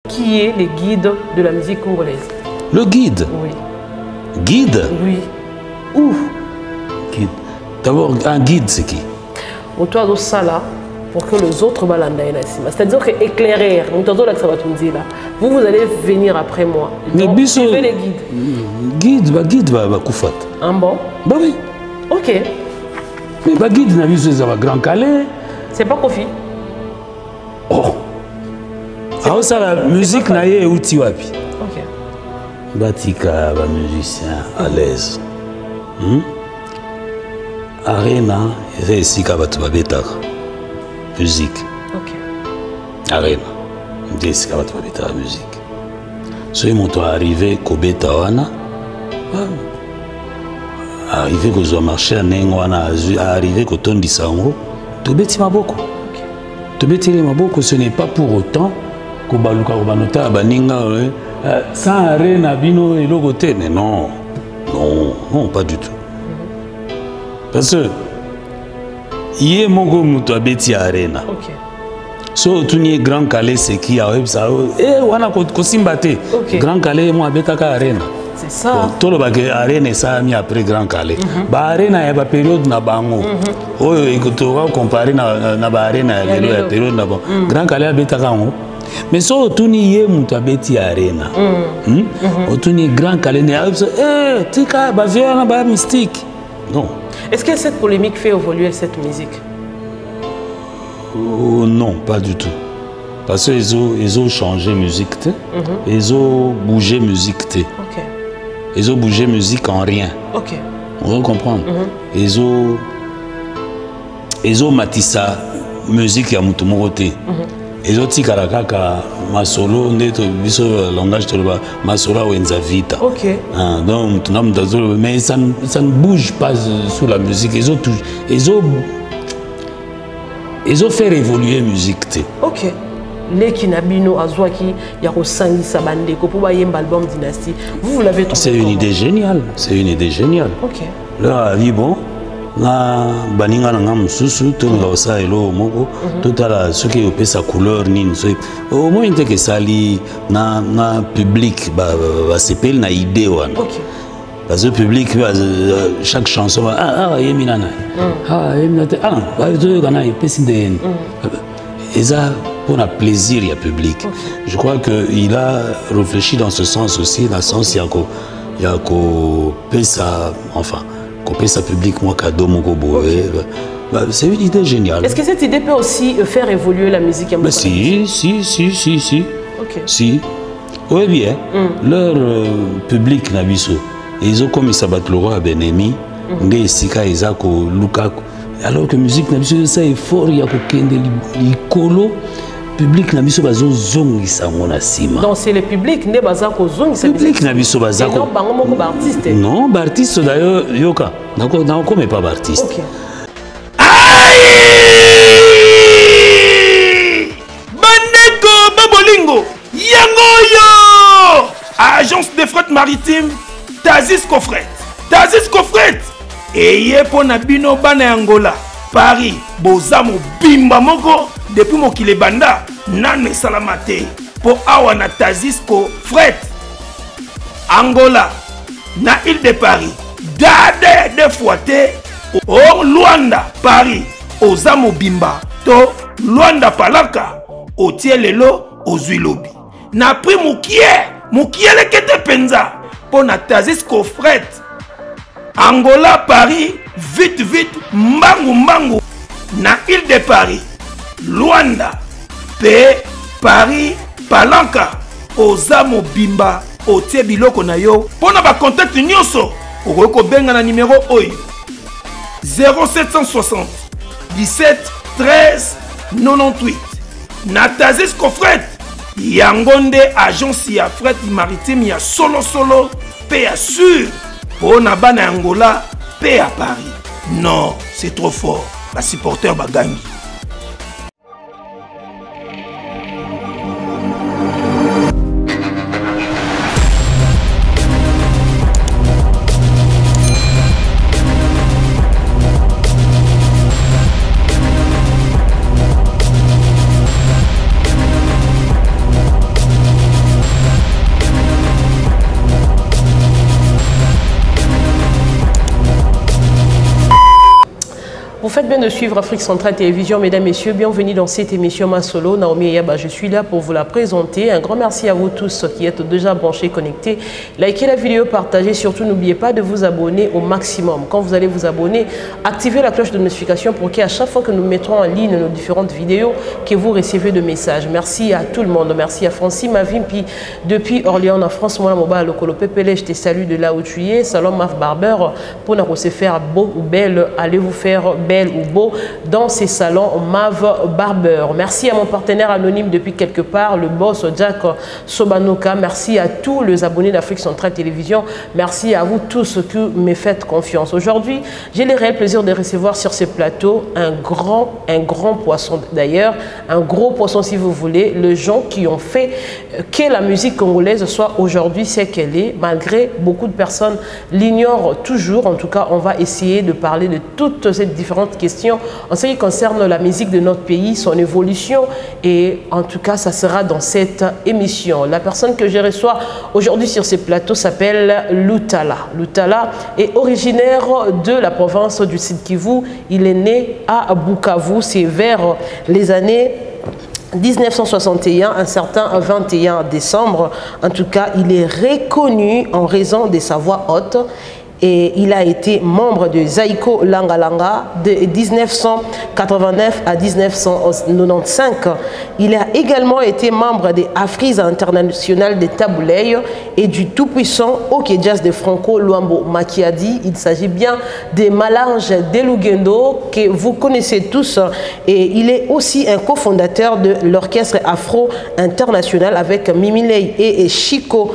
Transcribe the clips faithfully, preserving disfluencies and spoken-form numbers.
Qui est le guide de la musique congolaise? Le guide? Oui. Guide? Oui. Où? Guide. D'abord, un guide, c'est qui? On doit faire ça là pour que les autres balanda. C'est-à-dire que éclairer, vous, vous allez venir après moi. Mais donc, biso, suivez les guides. Guide, bah guide, bah bah koufat. Un bon? Bah oui. Ok. Mais bah guide, n'a vu ce Grand Calais. C'est pas Kofi. Oh. Alors ça, la musique n'a eu outil wapi. Ok. Batika, bah musicien à l'aise. Hmm? Arena, c'est ici qu'à battre musique. Ok. Arena, c'est ici qu'à battre la musique. Si on est arrivé à Kobeta wana, arrivé que je marché à Nengwana, arrivé que ton disango, tu bêtis ma beaucoup. Tu bêtis ma beaucoup, ce n'est pas pour autant que baluka banota baninga sans Arena bino et le côté, mais non, non, non, pas du tout. Parce que il y a mon goût à Betty Arena. Ok. So tu n'es Grand Calais c'est qui a web ça. Eh wana kosimbate. Grand Calais moi Betaka Arena. C'est ça. Tout le bague Arena ça a mis après Grand Calais. Ba Arena y a pas période na bango. Oh écoute on va comparer na na ba Arena y a période na bango. Grand Calais a Betaka ngo. Mais so tu n'es mutu à Betty Arena. Hum. Tu n'es Grand Calais ne eh tika ba vieux na ba mystique. Non. Est-ce que cette polémique fait évoluer cette musique? Oh, non, pas du tout. Parce qu'ils ont, ils ont changé musique, mm -hmm. Ils ont bougé musique. Okay. Ils ont bougé musique en rien. Ok. On va comprendre. Mm -hmm. Ils ont, ils ont matissa musique à Moutoumoroté. Ils ont dit karakaka masolo neto biso langage de masolo wenzavita. Ok. Ah, donc mais ça, ça ne bouge pas sous la musique. Ils ont ils ont ils ont fait évoluer la musique. Ok. Les Kinabino Azwaki Yako Sangi Sabande Kopo Yemba album Dynasty. Vous, vous l'avez trouvé? C'est une idée géniale. C'est une idée géniale. Ok. Là, oui, bon. Na baninga na ngam susu to nga osa elo moko to tala ce qui opé sa couleur nin so au moins que sali na na public ba ba sepel na idée wana. OK. Parce que public chaque chanson ah ah yemina na ah yemina ah ba to kana ipesi ndeni. Et ça pour un plaisir il y a public. Je crois que il a réfléchi dans ce sens aussi dans le sens il y a ko il y a ko pesa enfin sa public moi cadeau mon gobo c'est une idée géniale. Est-ce que cette idée peut aussi faire évoluer la musique? Mais si si si si si ok si oui bien mm. leur euh, public na biso ils ont comme ça bat le roi Benemi ngai sika izako Lukaku alors que musique na biso ça est fort ya ko kende likolo public na biso bazo zongisa ngona sima. Donc c'est le public ne bazako zongisa public na biso bazako. Non bango moko ba artiste. Non, ba artiste d'ailleurs yoka. Nako nako mais pas ba artiste. OK. Aïe! Bandeko Babolingo, Yangoyo! Agence de fret maritime Tazis Kofret. Tazis Kofret. Eye pona bino bana Angola. Paris, Bozamo Bimba Moko, depuis Mokile Banda, Nane Salamate, pour Awana Tazisco, Fret, Angola, na île de Paris, Dade de Fouate, au Luanda, Paris, Ozamo Bimba, to Luanda Palaka, au Tielelo, au Zuilobi. Na pris Moukie, Moukie le Kete Penza, pour na Tazisco, Fret, Angola, Paris, vite, vite, Mbangu, Mbangu, na île de Paris, Luanda, P, Paris, Palanca, Ozamo Bimba, Otie Biloko na yo. Pona ba contact nyonso, oko benga na numéro oyo. zéro sept cent soixante, dix-sept, treize, quatre-vingt-dix-huit. Na Tazisco Fret, Yangonde agence ya fret maritime ya solo solo, pe ya sûr. Pona bana Angola, pe à Paris. Non, c'est trop fort. La supporter bagangi. Vous faites bien de suivre Afrique Centrale Télévision, mesdames, messieurs. Bienvenue dans cette émission Masolo. Naomi Yaba, je suis là pour vous la présenter. Un grand merci à vous tous qui êtes déjà branchés, connectés. Likez la vidéo, partagez. Surtout, n'oubliez pas de vous abonner au maximum. Quand vous allez vous abonner, activez la cloche de notification pour qu'à chaque fois que nous mettrons en ligne nos différentes vidéos, que vous recevez de messages. Merci à tout le monde. Merci à Francine Mavimpi depuis Orléans en France. Moi, Moba, le Colo Pépélé, je te salue de là où tu es. Salon Maf Barber, pour nous se faire beau ou belle, allez vous faire belle ou beau dans ces salons Mav Barber. Merci à mon partenaire anonyme depuis quelque part, le boss Jack Sobanuka. Merci à tous les abonnés d'Afrique Centrale Télévision. Merci à vous tous qui me faites confiance. Aujourd'hui, j'ai le réel plaisir de recevoir sur ce plateau un grand, un grand poisson d'ailleurs, un gros poisson si vous voulez, les gens qui ont fait que la musique congolaise soit aujourd'hui ce qu'elle est, malgré beaucoup de personnes l'ignorent toujours. En tout cas, on va essayer de parler de toutes ces différentes questions en ce qui concerne la musique de notre pays, son évolution, et en tout cas, ça sera dans cette émission. La personne que je reçois aujourd'hui sur ce plateau s'appelle Lutala. Lutala est originaire de la province du Sud Kivu. Il est né à Bukavu, c'est vers les années mille neuf cent soixante et un, un certain vingt et un décembre. En tout cas, il est reconnu en raison de sa voix haute. Et il a été membre de Zaiko Langa Langa de mille neuf cent quatre-vingt-neuf à mille neuf cent quatre-vingt-quinze. Il a également été membre de Afrisa International de Tabouley et du tout-puissant OK Jazz de Franco Luambo Makiadi. Il s'agit bien de Malange Delugendo que vous connaissez tous. Et il est aussi un cofondateur de l'orchestre Afro International avec Mimilei et Chico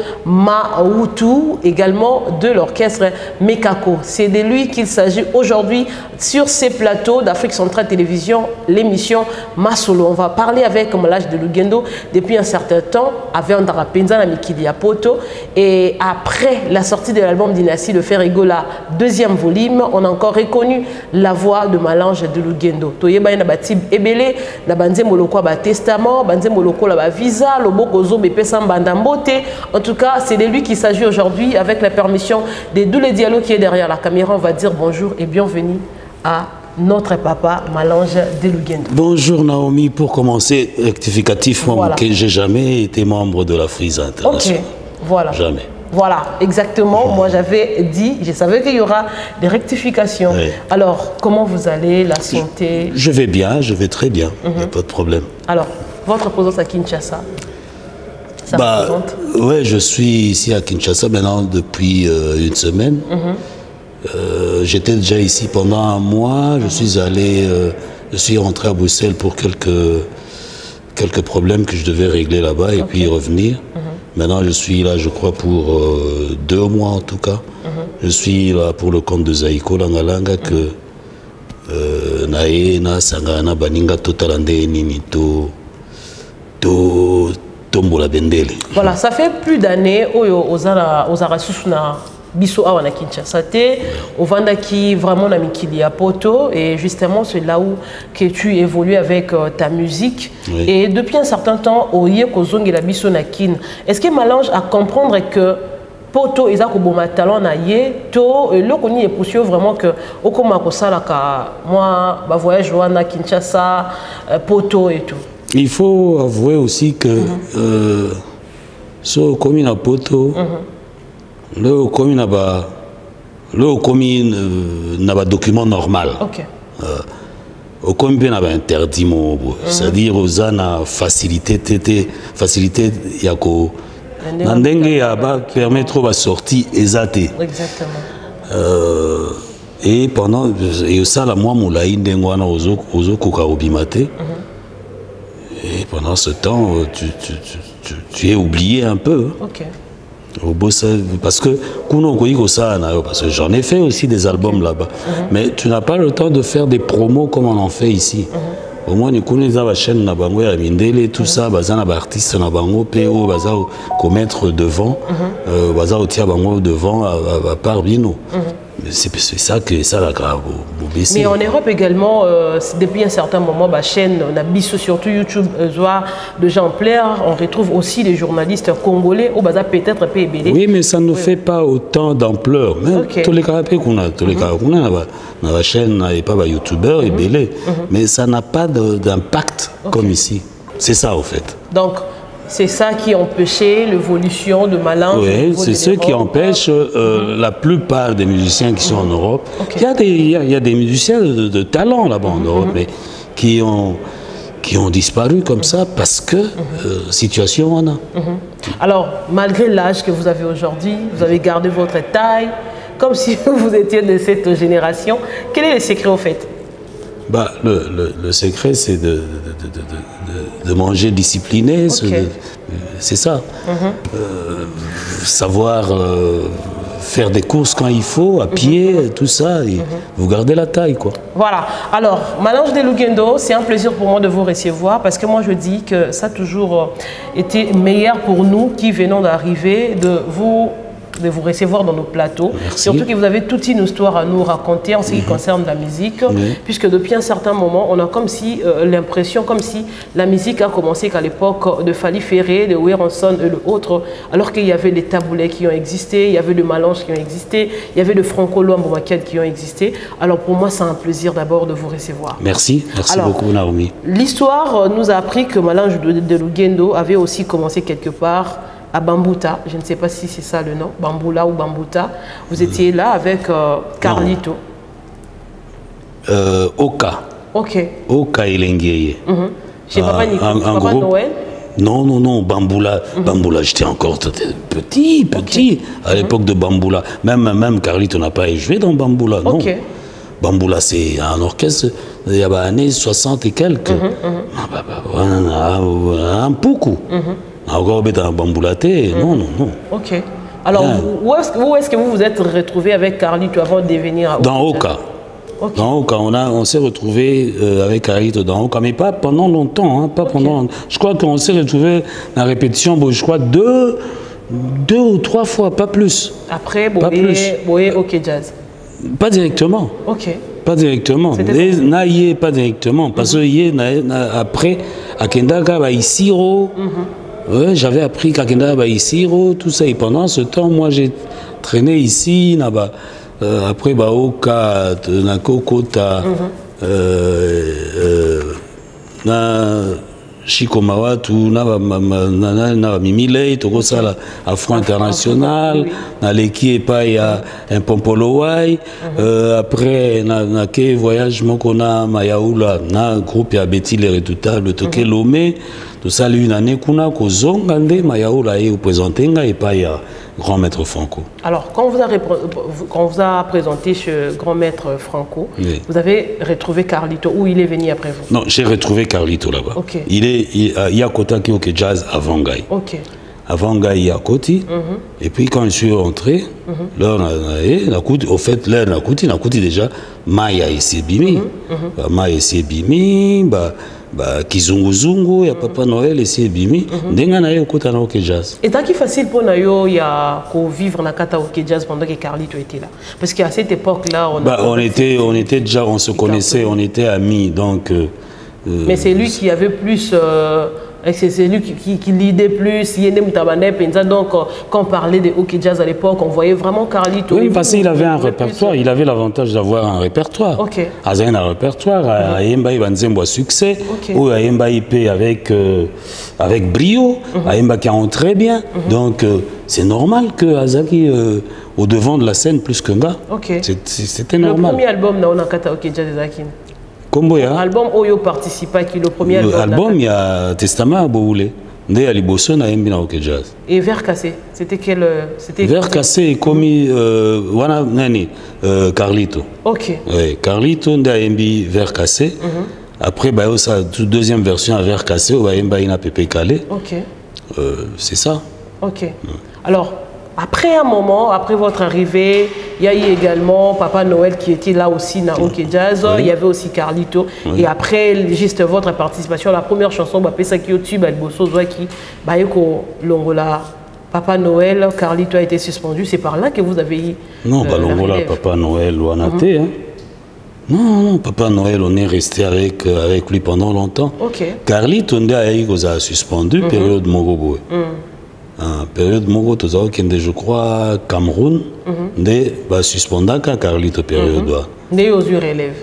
Maoutou, également de l'orchestre Mekako. C'est de lui qu'il s'agit aujourd'hui sur ces plateaux d'Afrique Centrale Télévision, l'émission Masolo. On va parler avec Malange Delugendo depuis un certain temps, avec Andara Penza na Mikili Poto. Et après la sortie de l'album Dynastie de Ferrigola, deuxième volume, on a encore reconnu la voix de Malange Delugendo. Toyeba na batib ebele, na banze moloko ba testament, banze moloko la ba visa, loboko zo bepesa mbandambote. En tout cas, c'est de lui qu'il s'agit aujourd'hui avec la permission de tous les dialogues qui est derrière la caméra. On va dire bonjour et bienvenue à notre papa Malange Delugendo. Bonjour Naomi, pour commencer, rectificatif, moi, voilà. Que j'ai jamais été membre de la Frisa International. Ok, voilà. Jamais. Voilà, exactement. Moi, j'avais dit, je savais qu'il y aura des rectifications. Oui. Alors, comment vous allez, la santé? Je, je vais bien, je vais très bien, il mm-hmm. n'y a pas de problème. Alors, votre présence à Kinshasa, ça bah, représente? Oui, je suis ici à Kinshasa maintenant depuis euh, une semaine. Mm-hmm. euh, J'étais déjà ici pendant un mois. Je mm-hmm. suis allé, euh, je suis rentré à Bruxelles pour quelques, quelques problèmes que je devais régler là-bas et okay. puis revenir. Mm-hmm. Maintenant, je suis là, je crois, pour euh, deux mois en tout cas. Mm-hmm. Je suis là pour le compte de Zaiko Langa Langa que euh, Nae, Na, Sangana, Baninga, Totalande, Ninito, To. Voilà, ça fait plus d'années aux Arasusuna Biso Awana Kinshasa, au Vandaki vraiment na Mikili Poto, et justement c'est là où que tu évolues avec euh, ta musique. Oui. Et depuis un certain temps, au Yekozong et la Biso Nakin, est-ce que Malange à comprendre que Poto et Zako Boma talent na ye to le koni est poussé vraiment que au koma ko sala ka moi ba voyage wana Kinshasa Poto et tout. Il faut avouer aussi que mm-hmm. euh, ce commune à Poto, mm-hmm. le commune n'a pas le commune n'a pas document normal. Okay. Euh, au commune n'a pas interdit mon, mm-hmm. c'est-à-dire aux ana facilité tété facilité yako nandenge ya ba permettre ba sortie exate. Exactement. Euh, et pendant et ça la moi moulaï ndengwana ozo ozo koka obimate. Et pendant ce temps, tu, tu, tu, tu es oublié un peu. Ok. Parce que, parce que j'en ai fait aussi des albums okay. là-bas. Mm-hmm. Mais tu n'as pas le temps de faire des promos comme on en fait ici. Mm-hmm. Au moins, nous connaissons la chaîne, tout ça, les artistes, les commettre devant, devant, à part Bino. C'est ça que ça la grave. Mais en Europe également, euh, depuis un certain moment, la chaîne, on a biso surtout YouTube, de gens plaire, on retrouve aussi les journalistes congolais au bazar peut-être peu ébélé. Oui, mais ça ne oui. fait pas autant d'ampleur. Okay. Tous les carapés qu'on a, tous les carapés qu'on a, dans la chaîne, il n'y a pas de youtubeurs ébélés, mais ça n'a pas d'impact okay. comme ici. C'est ça, au fait. Donc, c'est ça qui empêchait l'évolution de Malange. Oui, c'est ce qui empêche euh, mm-hmm. la plupart des musiciens qui sont mm-hmm. en Europe. Okay. Il, y a des, il, y a, il y a des musiciens de, de talent là-bas en mm-hmm. Europe, mais qui ont, qui ont disparu comme ça parce que mm-hmm. euh, situation en a. Mm-hmm. Alors, malgré l'âge que vous avez aujourd'hui, vous avez gardé votre taille, comme si vous étiez de cette génération. Quel est le secret au fait? Bah, le, le, le secret, c'est de, de, de, de, de manger discipliné, okay. c'est ça. Mm-hmm. euh, savoir euh, faire des courses quand il faut, à pied, mm-hmm. tout ça, et mm-hmm. vous gardez la taille, quoi. Voilà. Alors, Malange de Lugendo, c'est un plaisir pour moi de vous recevoir, parce que moi, je dis que ça a toujours été meilleur pour nous qui venons d'arriver, de vous... de vous recevoir dans nos plateaux. Merci. Surtout que vous avez toute une histoire à nous raconter en ce qui mmh. concerne la musique, mmh. puisque depuis un certain moment, on a comme si euh, l'impression, comme si la musique a commencé qu'à l'époque de Fally Ferré, de Werenson et l'autre, alors qu'il y avait les taboulets qui ont existé, il y avait le Malange qui ont existé, il y avait le Franco Luambo-Makiadi qui ont existé. Alors pour moi, c'est un plaisir d'abord de vous recevoir. Merci, merci Alors, beaucoup Naomi. L'histoire nous a appris que Malange de, de Lugendo avait aussi commencé quelque part à Bambuta, je ne sais pas si c'est ça le nom, Bamboula ou Bambuta. Vous étiez là avec euh, Carlito. Euh, Oka. Ok. Oka Elengueye. Mm -hmm. Chez euh, Papa Nico, Papa groupe... Noël. Non, non, non, Bamboula. Mm -hmm. Bamboula, j'étais encore petit, petit, okay. à l'époque mm -hmm. de Bamboula. Même, même Carlito n'a pas joué dans Bamboula, non. Okay. Bamboula, c'est un orchestre il y a des années soixante et quelques. Mm -hmm. Un poukou. Mm -hmm. Encore dans Bamboulaté, mmh. non, non, non. Ok. Alors, yeah. où est-ce est que vous vous êtes retrouvé avec Carlito avant de devenir à Dans Oka. Okay. Dans Oka, on, a, on s'est retrouvé euh, avec Carlito dans Oka, mais pas pendant longtemps. Hein, pas okay. pendant, je crois qu'on s'est retrouvé dans la répétition, bon, je crois, deux, deux ou trois fois, pas plus. Après, Boé, OK Jazz. Pas directement. Ok. Pas directement. Naïe, pas directement. Parce que mm-hmm. après, à Kendaka, bah, Isiro. Mm-hmm. Ouais, j'avais appris Kakenda Baïsiro, tout ça. Et pendant ce temps, moi, j'ai traîné ici, na, bah, euh, après Baoka, na Kokota, na Shikomawatu, na Mimilei, tout ça, à Front International, na Leki et pas, il y a un Pompolowai. Après, na Ke Voyage Mokona, Mayaoula, na groupe, il y a Betty les Redoutables, Toke Lomé. Tout ça, une année qu'on a Kozongande, Mayaoula et Présentenga et pas il y a Grand Maître Franco. Alors, quand on vous a, quand on vous a présenté chez Grand Maître Franco, oui. vous avez retrouvé Carlito, où il est venu après vous? Non, j'ai retrouvé Carlito là-bas. Okay. Il est, il, il y a Kota qui est jazz avant Gaï. Ok. Avant Gaï, il y a Koti. Mm-hmm. Et puis quand je suis rentré, mm-hmm. là, on a, on a, au fait, là, on a Koti, on a Koti déjà, Maya et Sébimi. Mm-hmm. Maya et Sébimi, bah, bah, Kizunguzungu, il y a Papa Noël et Sébimi. Denga na yo Kota na OK Jazz. Et tant qu'il est facile pour Nayo, il y a qu'au vivre na Kata OK Jazz pendant que Carlito était là. Parce qu'à cette époque-là, on, bah, on était, on était déjà, on se connaissait, on était amis, donc. Euh, Mais c'est lui qui avait plus. Euh, C'est lui qui, qui, qui lidait plus, donc quand on parlait de OK Jazz à l'époque, on voyait vraiment Carlito. Oui, parce qu'il avait un répertoire, plus... il avait l'avantage d'avoir un répertoire. Ok. Il a un répertoire, Ayemba Ibanzembo a succès, ou Ayemba I P avec, euh, avec brio, Ayemba qui en très bien. Donc c'est normal que Azaki euh, au devant de la scène plus qu'un gars. Okay. C'était normal. Le premier album, on a Kata OK Jazz Zakin. Album Oyo participa qui le premier album. Album il y a Testament Boulé. Ndé ali bosso na yembi na OK Jazz. Et Vers cassé, c'était quel c'était Vers cassé commis euh wana nani euh Carlito. OK. Oui, Carlito ndé yembi Vers cassé. Mm -hmm. Après bah ça toute deuxième version à Vers cassé ou yemba ina Pépé Calé. OK. Euh c'est ça. OK. Mm. Alors après un moment, après votre arrivée, il y a eu également Papa Noël qui était là aussi dans OK Jazz. Oui. Il y avait aussi Carlito. Oui. Et après, juste votre participation, la première chanson, c'est ça qui est au tube, Bosso Zouaki, Bayeko Longola, Papa Noël, Carlito a été suspendu. C'est par là que vous avez eu. Non, euh, Balongola, Papa Noël, ou Anaté. Hein. Non, non, Papa Noël, on est resté avec, euh, avec lui pendant longtemps. Ok. Carlito, on a suspendu, mm -hmm. période Mogobo. Mm. Ah, période Mogobo, je crois, Cameroun, on va suspendre Carlito, période. Né aux yeux relève.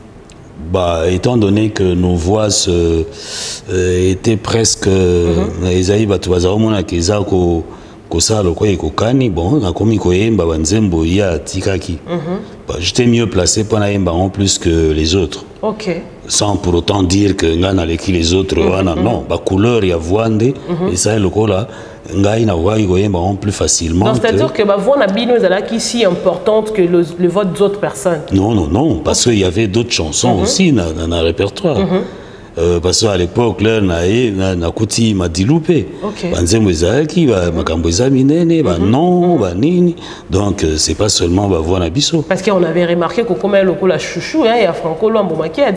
Bah, étant donné que nos voix se, euh, étaient presque. Esaïe Batouazaromona Kezako. Kosa loko ekokani bon nakomi koyemba banzembo ya tikaki. J'étais mieux placé pour naemba en plus que les autres. OK. Sans pour autant dire que ngana leki les autres wana non, ba couleur ya voande et ça loko là ngai na wa koyemba en plus facilement. Donc c'est-à-dire que ba voix na bino ezala qui si importante que le, le vote d'autres personnes. Non non non, parce qu'il y avait d'autres chansons mm -hmm. aussi dans dans le répertoire. Mm -hmm. Euh, parce qu'à l'époque, là, na na kuti madiloupe. Banzembo ezaki, ba makambo ezaminene, ba non, ba nini. Donc c'est pas seulement ba voix na biso. Parce qu'on avait remarqué que comme le la chouchou hein, il y a Franco Luambo Makiadi.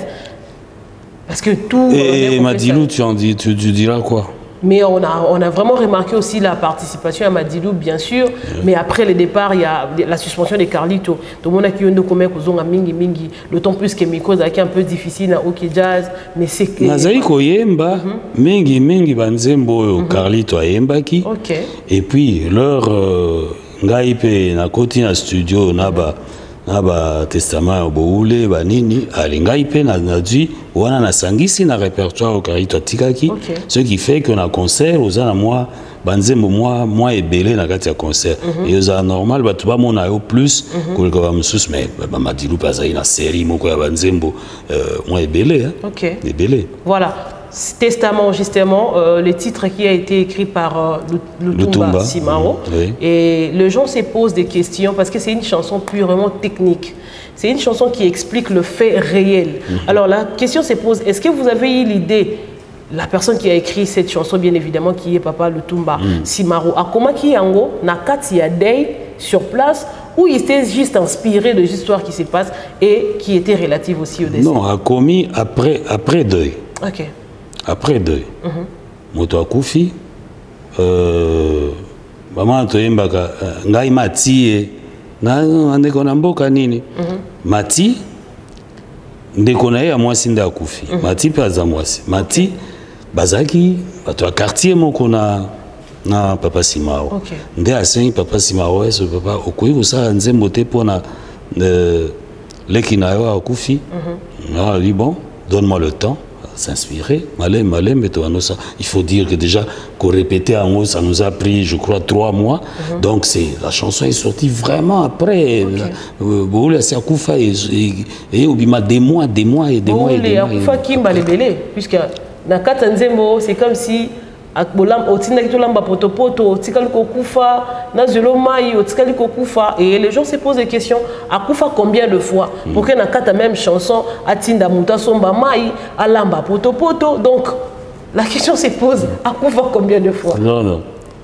Parce que tout et Madilou, tu en dis tu, tu diras quoi? Mais on a, on a vraiment remarqué aussi la participation à Madilou, bien sûr. Yeah. Mais après le départ, il y a la suspension de Carlito. Tout le monde a qui ont commis à Mingi Mingi. D'autant plus que Miko est un peu difficile à OK Jazz. Mais c'est que. Nazari Koyemba, Mingi Mingi Banzembo, Carlito a Yembaki. Ok. Et puis, leur Ngaipe, na koti na studio, naba. Naba testament boule banini alingaipe na nadi wana na sangisi na répertoire au Carlito Tikaki. Okay. Ce qui fait que na concert aux ana moi banzembo moi moi ebelé na kati ya concert mm -hmm. et aux normal batu ba mona yo plus mm -hmm. que comme sus mais ba madilu pas ça na série moko ya banzembo euh, moi ebelé hein. OK. Ebelé. Voilà. Testament, justement, euh, le titre qui a été écrit par euh, Lutumba Simaro. Oui. Et les gens se posent des questions parce que c'est une chanson purement technique. C'est une chanson qui explique le fait réel. Mm-hmm. Alors la question se pose, est-ce que vous avez eu l'idée, la personne qui a écrit cette chanson, bien évidemment, qui est Papa Lutumba mm. Simaro, a comment qui yango na kati ya day sur place où il était juste inspiré de l'histoire qui se passe et qui était relative aussi au décès? Non, a commis après, après deuil. Ok. Après deuil, moto akufi, maman toyembaka ngai mati na ndeko na mboka nini mati ndeko na ya mwasi nda akufi mati pe aza mwasi mati bazaki bato ya quartier moko na na Papa Simaro nde asengi Papa Simaro eso papa okoyi kosala nzembo te mpona leki na yo akufi na lui bon donne-moi le temps s'inspirer, malé, malé, mais ça. Il faut dire que déjà, qu'on répétait en haut, ça nous a pris, je crois, trois mois. Mm-hmm. Donc, c'est la chanson est sortie vraiment après. Boule, c'est Akoufa et Obima des mois, des mois et des mois et des mois. Akoufa Kimba les belé, puisque dans Katanzemo, c'est comme si akbolam otinaki tolamba potopoto otikali kokufa na zelo mai otikali kokufa et les gens se posent des questions akufa combien de fois mm. pour que na kata même chanson atinda muta somba mai alamba potopoto donc la question se pose akufa combien de fois? Non non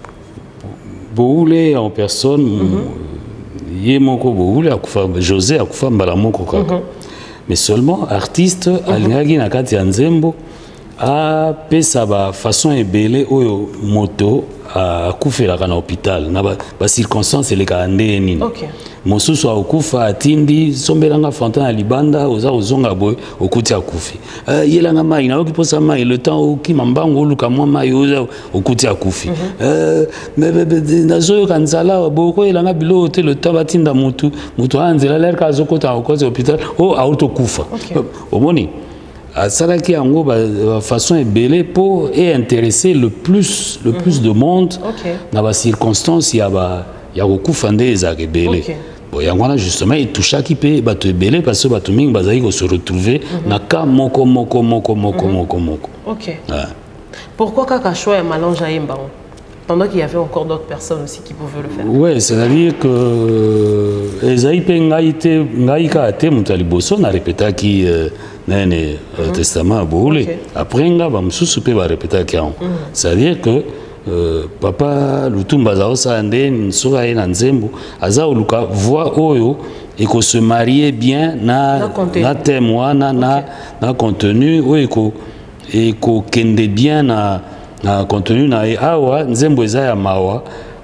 Boule en personne yé moko Boule akufa José akufa mbala moko kaka mais seulement artiste alingaki na kati ya nzembo a pesa ba façon ebele oyo moto a kufela kana hôpital na ba, ba circonstances le kande nini. OK. Mosusu a okufa atindi sombelanga fontaine à libanda oza ozonga boy okuti akufi. Euh yelanga mai na okiposa mai le temps okima mbango luka mwa mai oza okuti akufi. Euh nazo kanzala boko yelanga bilo te le temps batinda mutu mutu anzela l'air kazo kota okoze hôpital o auto kufa. Omoni à Salaki Ango, de façon ébélée pour et intéresser le plus, le plus de monde. Okay. Dans les circonstances, il y a il y a beaucoup fondé les ébélés. Bon, il y a justement il touche qui peut battre ébélé parce que battre ming bazaï se retrouver naka moko moko moko moko moko moko. OK. Pourquoi kaka choix ya Malange Ayemba pendant qu'il y avait encore d'autres personnes aussi qui pouvaient le faire? Oui, c'est-à-dire que Esaïe Pengaïte Ngaïka Ate Moutaliboso n'a répété qui nene testament boule après nga ba msusu pe ba répéter qui c'est-à-dire que papa Lutumba za osande nsoka ina nzembo aza oluka voix oyo et que se marier bien na na thème na na na contenu oyo ko et ko kende bien na na contenu na awa nzembo eza ya mawa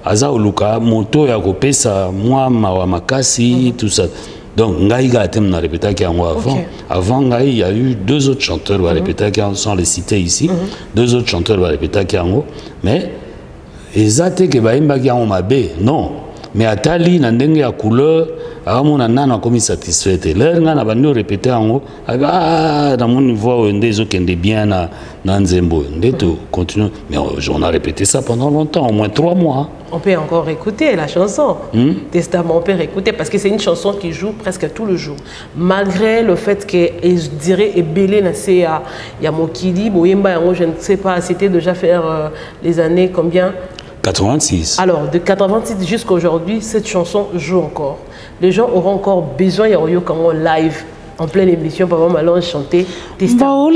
aza oluka moto ya kopesa mwa mawa makasi tout ça. Donc Ngaïga a terminé à répéter qu'il y a avant. Okay. Avant Ngaï, il y a eu deux autres chanteurs qui ont répété qu'il y a sans les citer ici. Mm-hmm. Deux autres chanteurs qui ont répété qu'il y a en haut. Mais exactement que baimba qui a en mabé. Non. Mais atali nandenge ya couleur, à mon nana comme satisfait. Là, on a venu répéter en haut. Ah, dans mon niveau, on des autres qui ont bien na nanzembo. On tout continue. Mais on a répété ça pendant longtemps, au moins trois mois. On peut encore écouter la chanson. Hmm? Testament, on peut écouter parce que c'est une chanson qui joue presque tout le jour. Malgré le fait que, je dirais, et belé il y a Mokili, je ne sais pas, c'était déjà faire euh, les années combien? quatre-vingt-six. Alors, de quatre-vingt-six jusqu'à aujourd'hui, cette chanson joue encore. Les gens auront encore besoin, il y a eu comme live. En pleine émission, Papa Malone chanter Testament.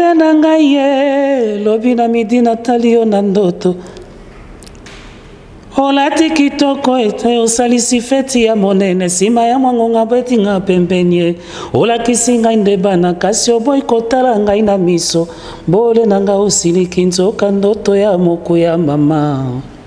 Olati kitoko ete osalisi feti ya monene sima ya mwangonga beti nga pembenye olakisi ngai ndebana kasi oboyi kotala ngai na miso bole na nga osiliki nzoka ndoto ya moku ya mama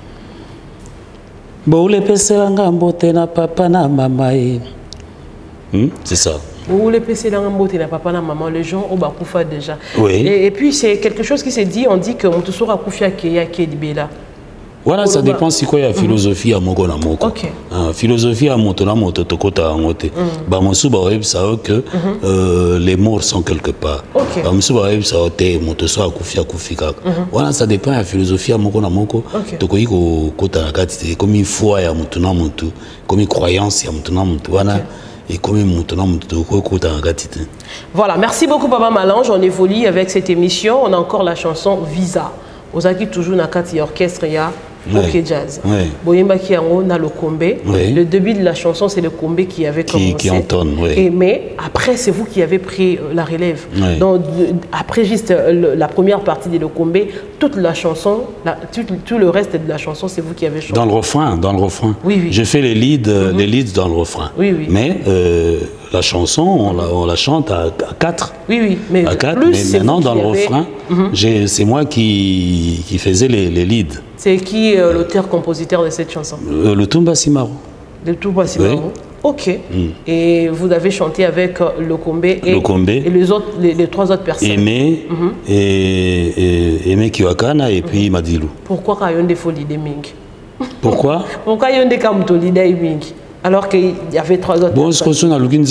bole pesela nga mbote na papa na mama e. Hmm, c'est ça. Vous les P C dans la papa na maman, les gens au Bakoufa déjà. Oui. Et, et puis c'est quelque chose qui s'est dit, on dit que Moutousoura Koufia Keya Kedibela. Voilà, ça dépend si quoi il y a philosophie à moko na moko. Okay. Uh, philosophie à moto na moto tokota ngote. Ba monsu ba web ça que euh, les morts sont quelque part. Ba monsu ba web ça te moto so akufia kufika. Voilà, ça dépend de la philosophie à moko na moko. Tokoyi ko kota na kati comme une foi ya moto na moto, comme une croyance ya moto na moto. Voilà. Et comme maintenant, voilà, merci beaucoup Papa Malange. On évolue avec cette émission. On a encore la chanson Visa. Ozaki toujours na kati orchestre ya OK Jazz. Boyemba qui on a le combé. Le début de la chanson c'est le combé qui avait commencé. Qui, qui entonne, oui. Et mais après c'est vous qui avez pris euh, la relève. Oui. Donc de, après juste euh, le, la première partie de le combé, toute la chanson, la, tout, tout le reste de la chanson c'est vous qui avez chanté. Dans le refrain, dans le refrain. Oui, oui. Je fais les leads, mm-hmm. les leads dans le refrain. Oui, oui. Mais euh, la chanson, on la, on la chante à, à quatre. Oui, oui. Mais à quatre. Plus, mais maintenant dans le avait... refrain, mm-hmm. c'est moi qui, qui faisais les, les leads. C'est qui euh, l'auteur-compositeur de cette chanson? euh, Le Tumba Simaro. Le Tumba Simaro. Oui. Ok. Mm. Et vous avez chanté avec euh, le Combé et, et les, autres, les, les trois autres personnes. Aimé, mm-hmm. et, et Aimé Kiwakana et mm-hmm. puis Madilou. Pourquoi il y a des folies de Ming? Pourquoi? Pourquoi il y a des Kamtoli de Ming? Alors qu'il y avait trois autres bon, personnes.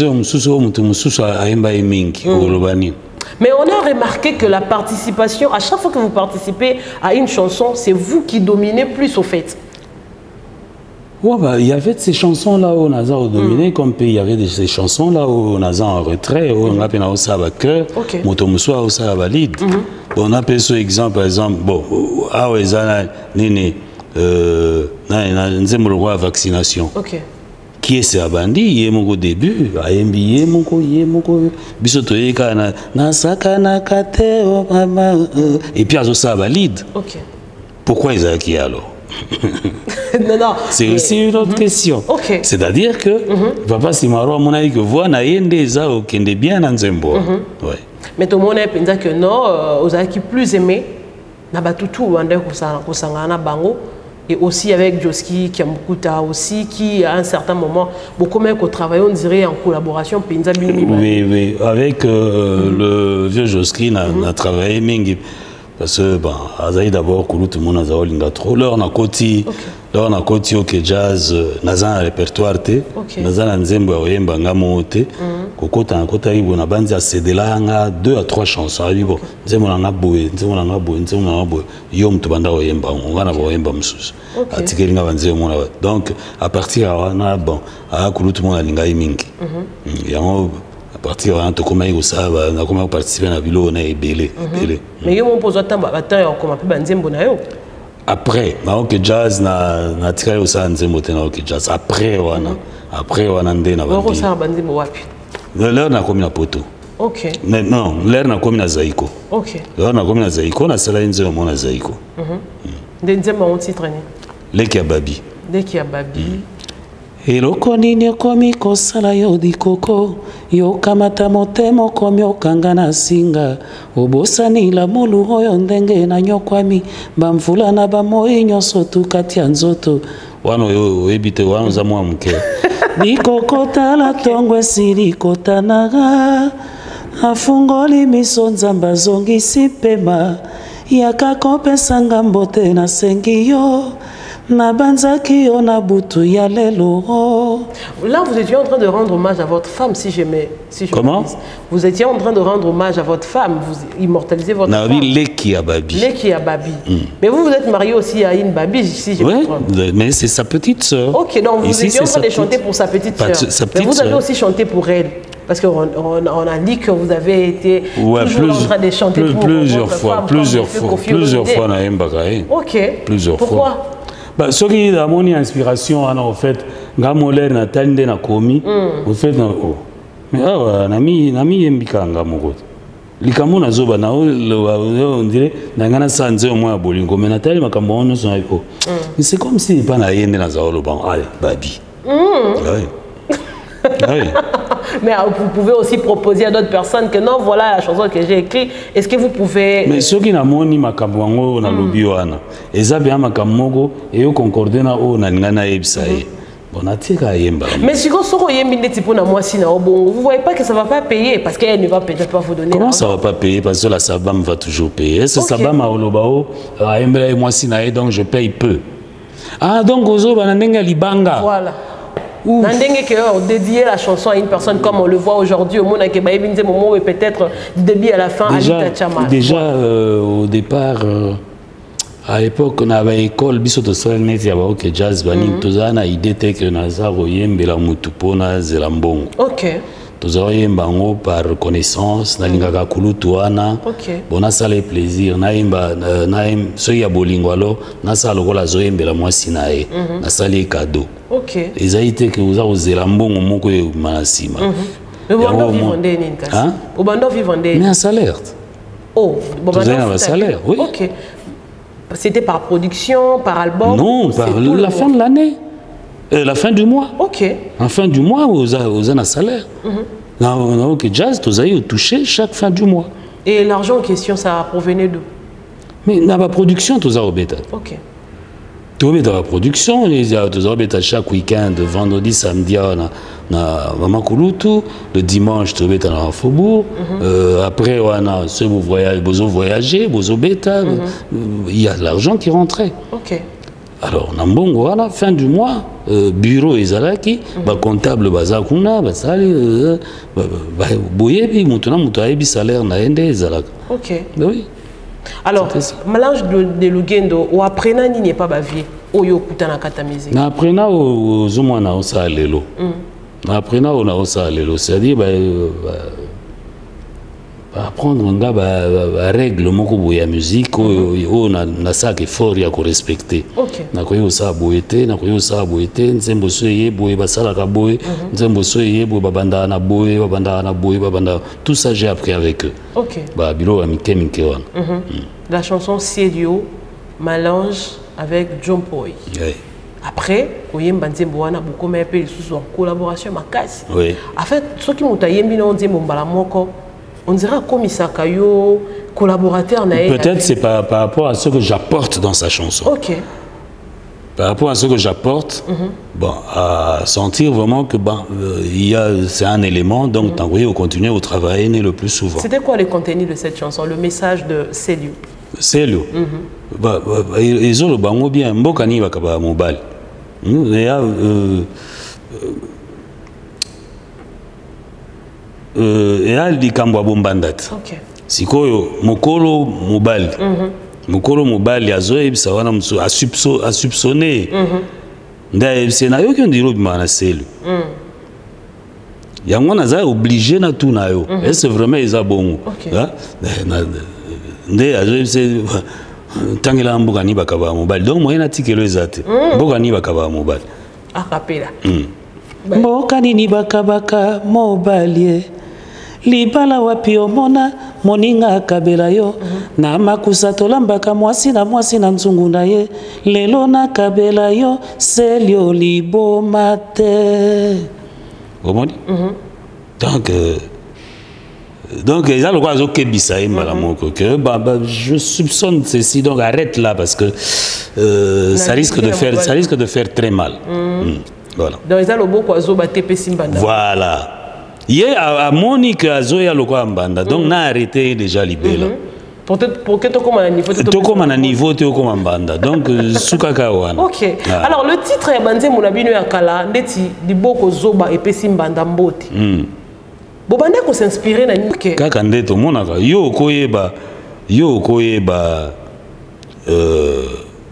Mais on a remarqué que la participation, à chaque fois que vous participez à une chanson, c'est vous qui dominez plus au fait. Ouais, bah, il y avait ces chansons-là où on a dominé, mm. comme il y avait ces chansons-là où on a en retrait, où on a peine à ça avec cœur, motomuswa où ça valide. On a pris ce exemple, par exemple, bon, ah ouais, ça, nene, euh, na vaccination. Ok. Qui est ce abandi, il est mon début, il est mon co, bisoto na na sakana kate o mama, et puis à ça valide. Ok. Pourquoi ils ont qui alors? Non, non. C'est aussi une autre mm-hmm. question. Okay. C'est-à-dire que mm-hmm. Papa Simaro, mon avis, que voit na yende za au kende bien dans Zembo. Ouais. Mais tout le monde pense que non, aux qui plus aimé, na batutu wande kusangana bango. Et aussi avec Joski Kiamukuta aussi, qui à un certain moment, beaucoup même qu'on travaille, on dirait en collaboration. Oui, oui, avec euh, mm-hmm. le vieux Joski, on a, mm-hmm. a travaillé Mingi. Parce que, bon, d'abord, tout le monde a dit trop. Là, on a côté, là, on a côté OK Jazz, on a un répertoire, on a un nzembo, on a un ngamote, kokota na kota ibo na banzi a cédé là, on a deux à trois chansons. Ibo, nzembo na ngaboué, nzembo na ngaboué, nzembo na ngaboué. Yom tu banda oyemba, on va na oyemba msus. Atikeli nga banzi omona. Donc, à partir de là, bon, à tout le monde a lingai mingi. Yango à partir de comment il ça va comment participer à la ville on est belé belé mais yo on pose attends attends comment peut banzembo na yo après na OK Jazz na na tiré au ça nzembo tena OK Jazz après wana après wana ndena ba ko ça banzembo wapi l'air na comme na poto. OK mais non l'air na comme na Zaiko. OK l'air na comme na Zaiko na sala nzembo na Zaiko mhm nzembo on titre ni Leki ya Babi Leki ya Babi eloko nini okomi kosala yo dikoko yokamata motema okomi okanga na singa obosani lamulu oyo ndenge na nyokwami bamvula na bamoi nyonso tu kati ya nzoto wana oyebi te wana oza mwa moke dikoko tala ntongo esili kotanaga afungoli miso nzambe azongisi pema yaka kopesanga mbote nasengi yo nabanzaki yo na butu ya lelo. Là, vous étiez en train de rendre hommage à votre femme, si je me... Si je Comment me vous étiez en train de rendre hommage à votre femme, vous immortalisez votre na femme. Leki Ababi. Leki Ababi. Mm. Mais vous, vous êtes marié aussi à une Babi, si je ouais, me trompe. Mais c'est sa petite sœur. Ok, donc vous Ici, étiez en train de chanter petite... pour sa petite Pas sœur. sa petite Mais vous avez soeur. aussi chanté pour elle. Parce qu'on on, on a dit que vous avez été ouais, toujours plus, en train de chanter plus, pour plusieurs votre fois, femme. Plusieurs fois, plusieurs fois, na Mbakaye. Ok. Plusieurs Pourquoi? fois. Bah, ce qui est mon inspiration, en fait, Gamoler na tande na komi, en fait, oh. Mais ah, nami nami mbika ngamogo. Likamo na zoba na on dirait nangana sanze au moins bolingo, mais natali makambo ono so ko. Mais c'est comme si pas na yende na zaolo ban, allez, babi. Ouais. Ouais. Mais vous pouvez aussi proposer à d'autres personnes que non, voilà la chanson que j'ai écrite. Est-ce que vous pouvez... Mais ceux qui n'ont pas ni makambo na lobi wana, eza bien makambo et yo concordé na o na ngana ebsaye. Bon atika yemba. Mais si vous soro yembi ndeti pona moi si na obongo, vous voyez pas que ça va pas payer parce qu'elle ne va peut-être pas vous donner. Comment ça va pas payer parce que la Sabam va toujours payer. Est-ce que Sabam a olobao a yembela et moi si na donc je paye peu. Ah donc ozo banandenga libanga. Voilà. Nandenge que on dédier la chanson à une personne comme on le voit aujourd'hui au monde avec Baïbinze Momo et peut-être du début à la fin déjà, Anita Chama. Déjà euh, au départ euh, à l'époque on avait école bisoto solnet ya ba OK jazz bani tozana idée te que nazaro yembela mutu pona zelambongo. OK. Tozoyemba ngo par reconnaissance na lingaka kulutu wana. OK. Bona sala plaisir na imba na im so ya bolingo alors na sala lokola zoyembela mwasi na ye na sala cadeau. OK. Les haïtés que vous avez aux élambons au moko manasima. Le bando vivandé n'inkas. Hein? Au bando vivandé. Mais un salaire. Oh, vous avez un salaire, oui. OK. C'était par production, par album? Non, par la fin de l'année. Euh, la fin du mois. OK. En fin du mois, vous avez un salaire. Là, on a OK jazz, vous avez touché chaque fin du mois. Et l'argent en question, ça provenait d'où? Mais dans la production, vous avez bêta. OK. Tu as dans la production, tu as chaque week-end, vendredi, samedi, na Mamakulutu, le dimanche, tu as dans le faubourg. Après, vous voyagez, vous bêta, il y a de l'argent qui rentrait. OK. Alors, Nambongo, à la fin du mois, bureau Ezalaki, comptable Bazakuna, Basali, Boyebi, maintenant, Moutaïbi, salaire, Naende, Ezalaka. OK. Oui. Alors, mélange de Lugendo, ou après nani n'est pas bavier, ou yo kutana katamize. Na après na o zomo na osa lelo. Na après na o na osa lelo, c'est-à-dire bah apprendre nga ba règle moko boya musique o na na ça que fort ya ko respecter. Na ko yo sa boyete, na ko yo sa boyete, nzembo soye boye basala ka boye, nzembo soye boye babanda na boye, babanda na boye, babanda tout ça j'ai appris avec eux. OK. Ba bilo amike mike wana. La chanson Célio mélange avec John Boy. Oui. Après, oyemba nzembo wana beaucoup mais pe sous en collaboration makasi. Oui. En fait, ce qui mutayembi na nzembo mbala moko, on dirait comme Isakayo collaborateur na. Peut-être c'est par, par rapport à ce que j'apporte dans sa chanson. OK. Par rapport à ce que j'apporte, mm-hmm. bon, à sentir vraiment que bon, euh, il y a, c'est un élément, donc mm-hmm. t'envoyer au continuer au travail le plus souvent. C'était quoi le contenu de cette chanson, le message de Célio? Célio, mm-hmm. bah, bah, ils ont le bango bien, mbokani bakaba mobile. Il y a euh, euh, il y a likambo bombandat. OK. Sikoyo mokolo mobile. Mm-hmm. Mukolo mobali azoyebisa wana mso a soupçonné nda c'est na yo ki ndiro bimana selu yango naza obligé na tout na yo et c'est vraiment isa bongo nde azoyebisa tangela mboka ni bakaba mobali donc moyena tikelo ezate mboka ni bakaba mobali akapela mboka ni bakabaka mobali libala wapi omona moninga kabela yo na makusa tolambaka mwasi na mwasi na nzungu na ye lelo na kabela yo selio liboma te omoni donc euh, donc il y a le quoi que bisaï malamon que bah, bah, je soupçonne ceci donc arrête là parce que euh, ça risque de faire ça risque de faire très mal mm. Mm. Voilà donc il y a le beau quoi ba tepe simbanda voilà hier à Monique azoya le quoi mbanda donc n'a arrêté déjà libéla peut-être pour que tu comme un niveau tu comme un niveau tu comme un banda donc sukaka wana OK ah. Alors le titre ya banze mulabino ya kala ndeti liboko zoba epesi mbanda mboti mm. Bobanda ko s'inspirer na nike kaka ndeto monaka yo koyeba yo koyeba euh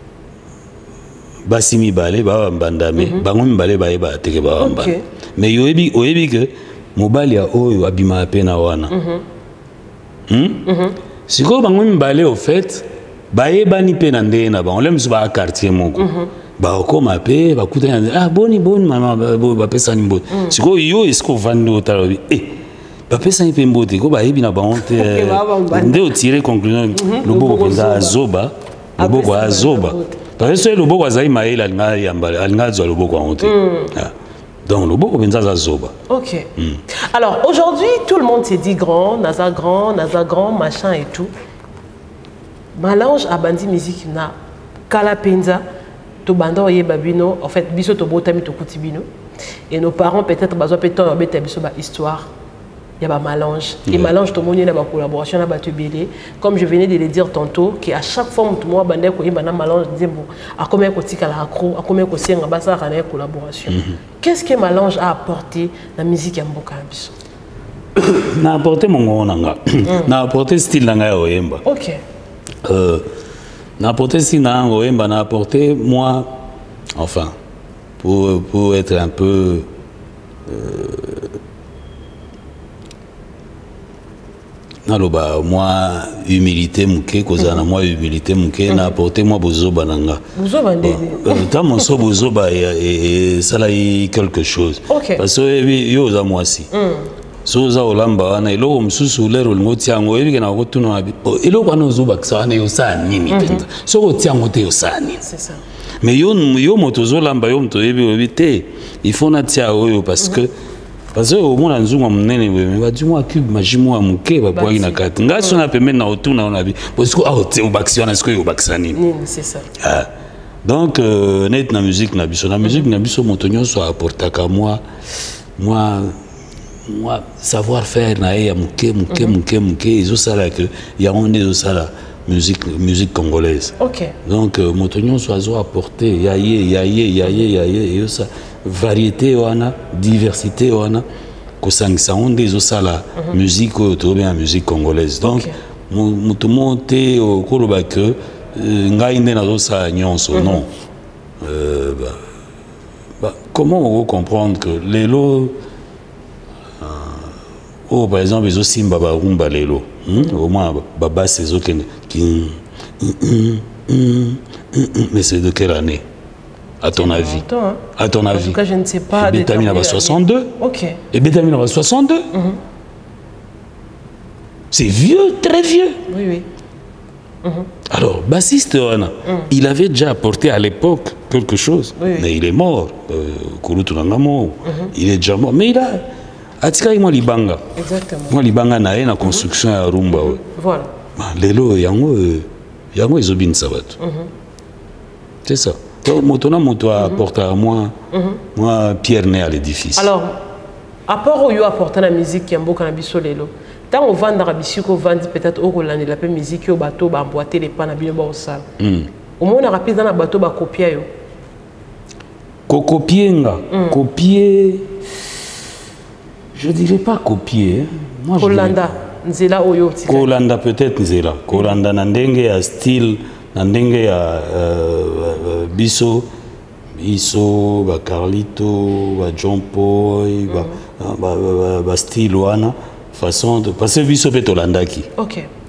basimi balé ba mbandame mm -hmm. bango mbale ba yeba teke ba mbanda okay. Mais yo ebi oyebi que mobali ya oyo abima pena wana mhm mm hmm? mm -hmm. Siko bango mbale au fait ba yeba ni pena ndena ba on l'aime ba quartier moko mm -hmm. Ba okoma pe ba kuta ah boni boni mama ba pesa ni mbote mm. Siko yo esko vando talobi eh ba pesa ni pe mbote ko ba yebi na ba honte nde o tirer conclusion le beau penza zoba le beau kwa zoba parce que le beau kwa zai maela nga yamba nga zo le beau kwa honte donc le beau penza zoba. OK mm. Alors aujourd'hui tout le monde s'est dit grand naza grand naza grand machin et tout Malange a bandi musique na kala penza to bando ye babino en fait biso to botami to kutibino et nos parents peut-être bazo peton beta biso ba histoire il y a ba Malange et Malange to moni na ba collaboration na ba tebele comme je venais de le dire tantôt que à chaque fois tout moi bande ko yeba na Malange disait a combien ko tika la accro a combien ko senga ba sa kana collaboration qu'est-ce que Malange a apporté la musique ya mboka biso na apporté mon nanga na apporté style nanga oyemba. OK euh n'a apporté si n'a n'a apporté moi enfin pour, pour être un peu euh, naloba moi humilité mouké kozana moi humilité mouké n'a apporté moi bozoba nanga bozoba ndé tant mon so bozoba et ça là quelque chose okay. Parce que yo za moi si soza olamba wana ilo msusu lero ngoti yango ebike na ko tuna abi ilo kwa nozo baksa na yo sa nini penda soko tiango te yo sa nini c'est ça mais yo yo motozo lamba yo mto ebi obite il faut na tia oyo parce que parce que au monde nzunga munene we me ba dumwa cube majimo ya muke ba bwa ina kati ngaso na pembe na otuna ona bi parce que ah te obaksa na siko yo baksa nini c'est ça ah donc euh, net na musique na biso na musique na biso motonyo so apportaka moi moi moi savoir faire na ya muke muke muke muke ils ont ça là que il y a on est ça là musique musique congolaise. OK Donc euh, motonyon soit apporté ya ye ya ye ya ye ya ye et ça variété wana diversité wana ko sangisa on des ça là musique autour bien musique congolaise. Donc mutu monte au koloba que ngai ndena zo sa nyonso non euh bah, bah comment on comprendre que les lots oh, par exemple, ils ont aussi Mbaba Rumba Lelo. Au moins, Baba, c'est eux qui. Mais c'est de quelle année? À ton avis? Hein. À ton avis? En tout cas, je ne sais pas. Et Bétamine avait soixante-deux. OK. Et Bétamine avait soixante-deux. Mm-hmm. C'est vieux, très vieux. Oui, oui. Mm-hmm. Alors, bassiste, mm. il avait déjà apporté à l'époque quelque chose. Oui, oui. Mais il est mort. Euh, mm-hmm. Il est déjà mort. Mais il a. Atika moi libanga. Exactement. Moi libanga na na construction ya rumba. Mm -hmm. Voilà. Lelo yango yango ezobin sabato. Mhm. C'est ça. Donc motona moto apporte à moi moi pierre né à l'édifice. Alors apport au yo apporter la musique ya mboka na biso lelo. Tant on vend dans bisiko vend peut-être au Rolande la musique au bateau ba emboîter les pas na bino ba osala. Mm. Au moins on rapide dans na bateau ba copier yo. Ko copier nga, mm. copier je dirais pas copier. Moi je Rolanda nzela oyo tika. Rolanda peut-être nzela. Rolanda na ndenge ya style na ndenge ya uh, uh, biso biso ba Carlito ba John Paul ba, mm. ba, ba, ba, ba style wana façon de passer biso pe tolandaki. OK.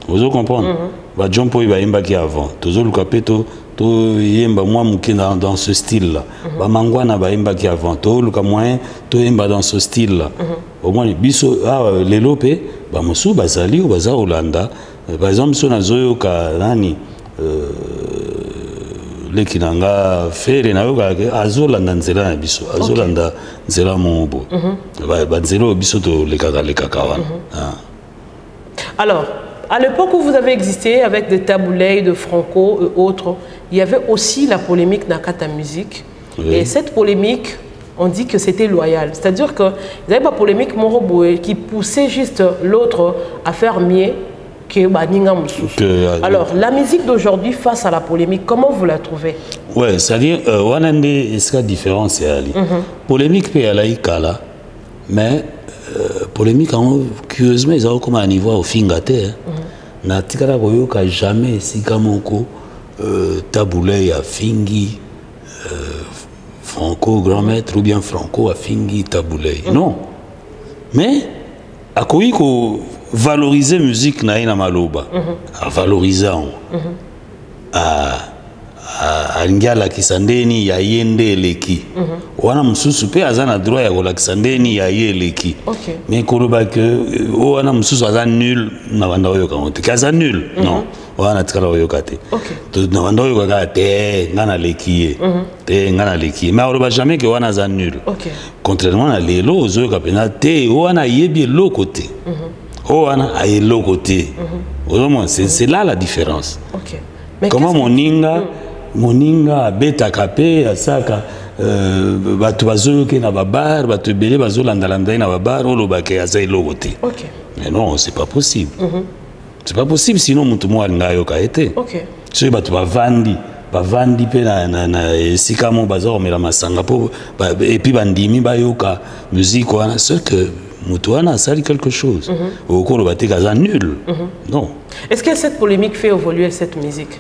Vous comprenez? Bah John Paul va yemba qui avant. Toujours le capeto, to yemba moi mouki dans dans ce style là. Bah Mangwana va yemba qui avant. To le moyen, to yemba dans ce style là. Au moins biso ah les lopé, bah musu bazali ou baza Hollanda. Par exemple sur nazoyo ka nani euh les kinanga faire na yo ka azolanda nzela na biso. Azolanda nzela mobo. Bah bah nzela biso to le kaka le kaka wana. Alors, à l'époque où vous avez existé avec des taboulets de Franco et autres, il y avait aussi la polémique Nakata Musique. Oui. Et cette polémique, on dit que c'était loyal. C'est-à-dire qu'il n'y avait pas polémique Moroboé qui poussait juste l'autre à faire mieux que Baninga Moussou. Alors, la musique d'aujourd'hui face à la polémique, comment vous la trouvez? Oui, c'est-à-dire, on a une différence. Polémique, peut aller à mais Euh, polémique, curieusement, ils ont comme un niveau au fingate. Na tikara koyoka jamais si kamoko taboulé à fingi Franco grand maître ou bien Franco à fingi taboulé. Non. Mais à quoi ko valoriser musique na ina maloba. À valoriser à à ngala kisandeni ya yende leki wana msusu pe azana droit ya kola kisandeni ya ye leki mais koloba que wana msusu azana nul na banda oyo kangote kaza nul non wana tikala oyo kate to na banda oyo kate ngana leki te ngana leki mais oloba jamais que wana azana nul contrairement à lelo ozo kapena te wana yebi lo côté wana aye lo côté vraiment c'est c'est là la différence. Comment moninga moninga beta kapé asaka batu bazoyo ke na babar batu belé bazolanda landa na babar olobake azai logote. OK. Mais non, c'est pas possible. C'est pas possible sinon mutu mo alinga yo ka été. OK. So batu bavandi bavandi pe na na sikamo bazoro mela masanga po et puis bandimi bayoka musique wana c'est que Moutouana ça dit quelque chose. Au cours de la nul. Non. Est-ce que cette polémique fait évoluer cette musique?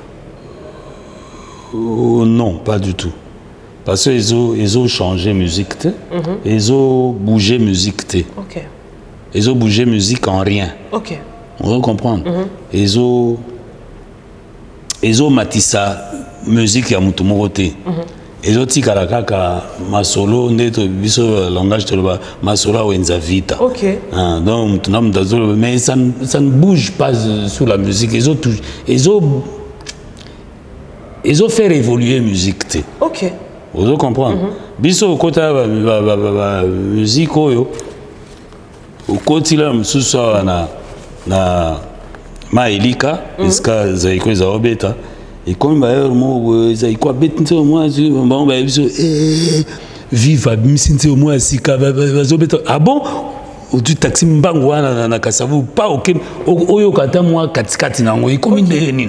Oh, non, pas du tout. Parce qu'ils ont, ils ont changé musique, ils ont bougé musique. Ok. Ils ont bougé musique en rien. Ok. On va comprendre. Ils ont, ils ont matissé musique à Moutoumoroté. Ils ont dit que masolo neto biso langage de masolo wenza vita. Ok. Donc mais ça, ça ne bouge pas sur la musique. Ils ont tout, ils ont ils ont fait évoluer la musique. Ok. Vous comprenez? Biso côté la musique oyo au côté là msusu na na maelika iska zaiko za obeta. Et comme d'ailleurs moi ils quoi bête moi bon bah vive à misinte au moins si ah bon du taxi mbango wana na kasavu pas aucun oyo kata moi katikati nango comme nini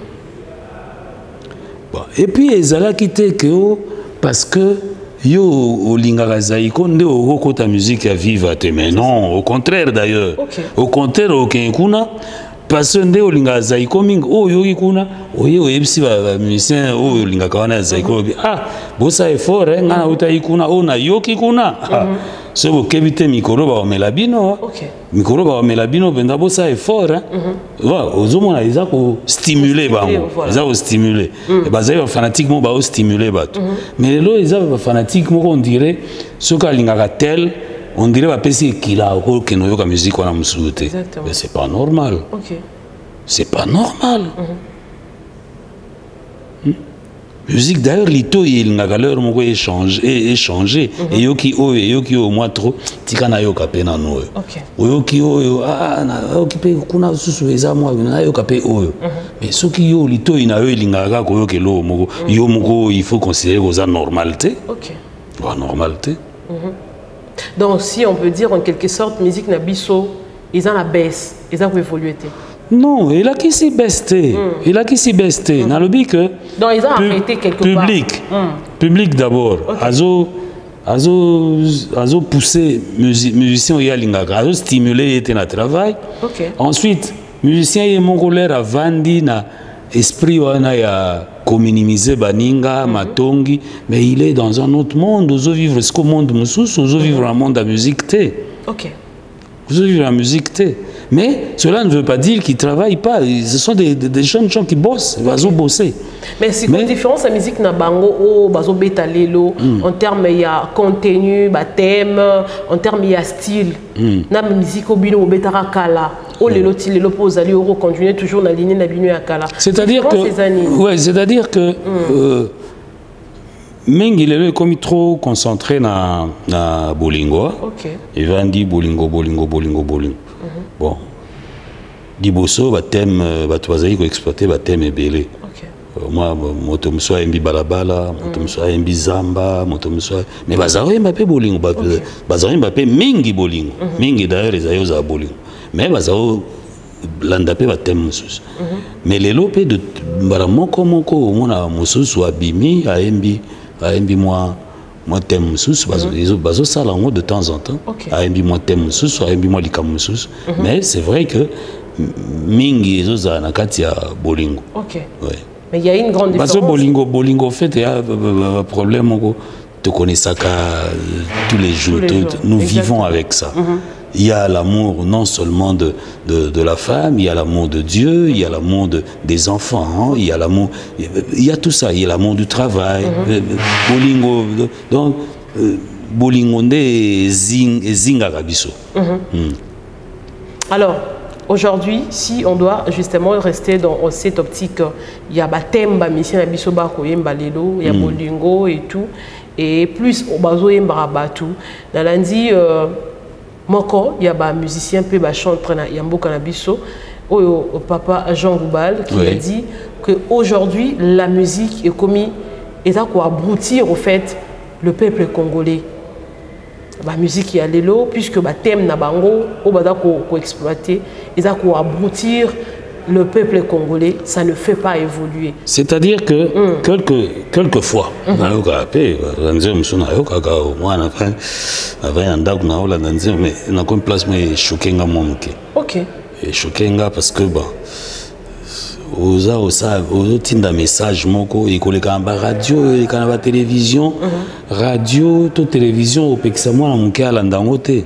bon et puis ezala kité que parce que yo olinga zaiko nde oko ta musique à vivre mais non au contraire d'ailleurs au contraire aucun kuna parce que nde olinga zaiko mingi oyo ikuna oyo yebisi ba musicien oyo olinga kawana zaiko ah bosa effort ngana uta ikuna ona yoki kuna so bo kebite mikoro ba omela bino mikoro ba omela bino benda bosa effort wa ozomona iza ko stimuler bango iza ko stimuler et baza fanatiquement ba o stimuler bato mais lelo iza ba fanatiquement on dirait ce ka linga tel on dirait va penser qu'il a encore que nous musique on a musulté mais c'est pas normal. OK. C'est pas normal. Mm -hmm. hmm? Musique d'ailleurs lito il n'a valeur moko échanger et échanger et yoki o et yoki au moins trop tikana yoka pena no. OK. Yoki o ah na okipe kuna susu eza moi na yoka pe o. Mais ce qui yo lito ina yo linga ko yoki lo moko yo moko il faut considérer aux normalité. OK. La normalité. Donc, si on peut dire en quelque sorte, musique Nabiso, ils ont la baisse, ils ont évolué. Non, il a qui s'y baisse. Il a qui s'y baisse. Dans le but que. Donc, ils ont arrêté quelque part. Public. Public d'abord. Azo, azo, azo pousser musiciens y a azo stimuler était na travail. Ensuite, musiciens y mongolaire a vandi na esprit wana ya communimiser baninga matongi mais il est dans un autre monde ozo vivre ce qu'au monde mususu ozo vivre un monde de musique té. OK. Ozo vivre la musique té Mais cela ne veut pas dire qu'ils ne travaillent pas. Ce sont des, des, des jeunes gens qui bossent, ils vont bosser. Mais c'est une différence la musique na bango o bazo beta lelo mm. en termes il y a contenu, bah thème, en termes il y a style. Mm. Na musique au bino beta kala. O lelo ti lelo pose ali o continuer toujours na ligne na bino ya kala. C'est-à-dire que ouais, c'est-à-dire que mm. euh, Mengi lelo est comme trop concentré na na bolingo. OK. Il va dire bolingo bolingo bolingo bolingo. Mm -hmm. Bon. Diboso ba thème ba toazai ko exploiter ba thème ebele. Moi moto mso embi balabala moto mso embi zamba moto mso mais bazaro mbappé bolingo bazaro mbappé mingi bolingo mingi d'ailleurs les ayo za bolingo mais bazaro landa pe ba thème mususu mais lelo pe de mbala moko moko mona mususu abimi a embi a embi moi moi thème mususu bazo bazo sala ngo de temps en temps a embi moi thème mususu a embi moi likam mususu mais c'est vrai que mingi ezo za na kati ya bolingo. OK. Ouais. Mais il y a une grande différence. Parce que bolingo, bolingo, en fait, il y a un problème. Tu connais ça tous les jours. Tous les jours. Nous Exactement. Vivons avec ça. Mm-hmm. Il y a l'amour non seulement de, de, de la femme, il y a l'amour de Dieu, il y a l'amour de, des enfants, hein, il y a l'amour. Il y a tout ça. Il y a l'amour du travail. Mm-hmm. Bolingo. Donc, bolingo, c'est zinga rabiso. Alors. Aujourd'hui, si on doit justement rester dans cette optique, il y a Batemba, Mission Abisoba, Koyemba Lelo, il y a Bolingo et tout, et plus au Bazo Yembarabatu. Dans lundi, Moko, il y a un musicien, puis un chanteur, Yambo Kanabiso, au papa Jean Goubal, qui oui. a dit qu'aujourd'hui, la musique est commis, est à quoi abrutir au fait le peuple congolais. La musique y a l'élo, puisque le thème na bango, on va exploiter, et ça pour abrutir le peuple congolais, ça ne fait pas évoluer. C'est-à-dire que mm. quelques quelquefois, na yo ka pe, ranzo msuna yo ka ka mwana fa, avant andak na ola nanzo mais na comme place mais choquenga monke. OK. Et choquenga parce que bon oza osa ozotinda message moko ikoleka ba radio et kana ba télévision radio to télévision opekisa mwana moke alanda ngote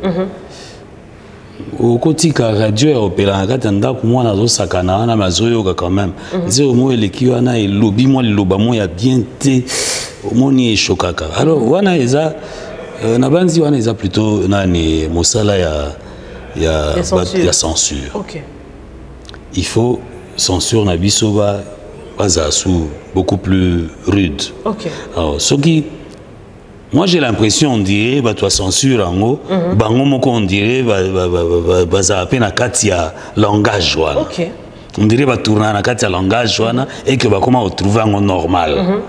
okotika radio ya opela kata ndako mwana azosakana wana mazoyoka quand même nzeo mo eleki wana elobi mo liloba mo ya bien te omoni eshokaka alors wana eza na banzi wana eza plutôt nani mosala ya ya ya censure. OK. Il faut censure na biso ba bazasu beaucoup plus rude. OK. Alors ce qui moi j'ai l'impression on dirait ba toi censure en haut mm -hmm. bango moko on dirait ba ba baza pe na kati ya langage wana. OK. On dirait ba tourner na kati ya langage wana et que ba comment retrouver en normal. Mm -hmm.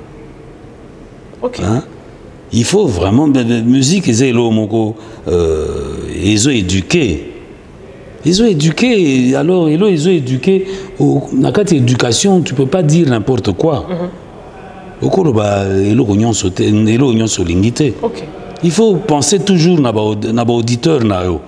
OK. Hein? Il faut vraiment de musique et lo moko euh ils ont éduqué. Ils ont éduqué, alors ils ont éduqué, dans la éducation, tu ne peux pas dire n'importe quoi. Il faut penser toujours à l'auditeur.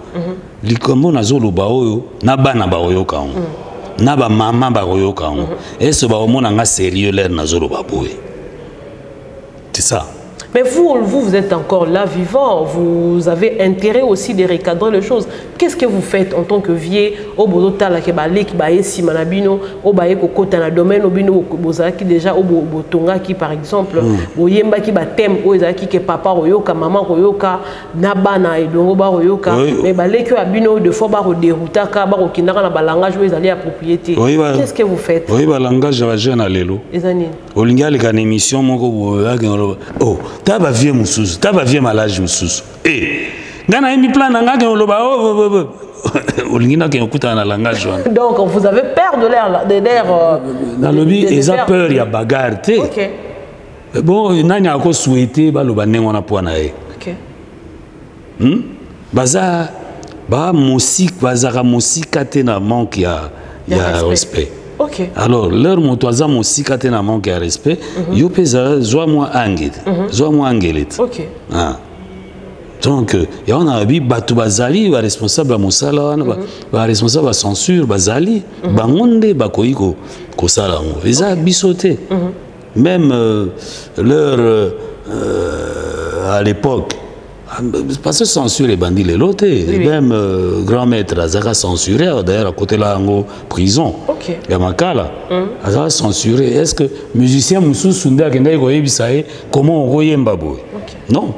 C'est ça. Mais vous, vous, vous êtes encore là, vivant. Vous avez intérêt aussi de recadrer les choses. Qu'est-ce que vous faites en tant que vieux au Bozotala qui balé qui baie si manabino au baie kokota na domaine au bino bozala qui déjà au botonga qui par exemple au yemba qui batem au ezaki que papa oyoka maman oyoka nabana et dongo ba oyoka mais balé que abino de fois ba dérouta ka ba kinaka na balangage où ezali à propriété. Qu'est-ce que vous faites? Oui, ba langage va jeune à lelo. Ezani. Olinga le kan émission moko oh taba vieux mususu taba vieux malage mususu eh ngana emi plan nga ke oloba oh olingina ke okuta na langage wana. Donc vous avez peur de l'air de l'air dans le but ils ont peur ya bagarre te. OK. Bon nani ako souhaiter ba loba nengo na po na ye. OK. Hmm? Baza ba musique bazara musique te na manque ya ya respect. OK. Alors, leur motoaza aussi quand on a manqué de respect, yo pesa zoa moi angel, zoa moi angelet. OK. Ah. Donc, il y en a bi batu bazali ba responsable musala ba ba responsable ba censure bazali bangonde bakoiko ko sala ngo. Eza bisoté. Même euh, leur euh, à l'époque Parce que censure les bandits, les lotés. Oui, oui. Même euh, grand maître Azara censuré, d'ailleurs à côté là en prison. Ok. Il y a Makala. Azara censuré. Est-ce que musicien Moussou Sunda comment on voyait Mbabou? Non.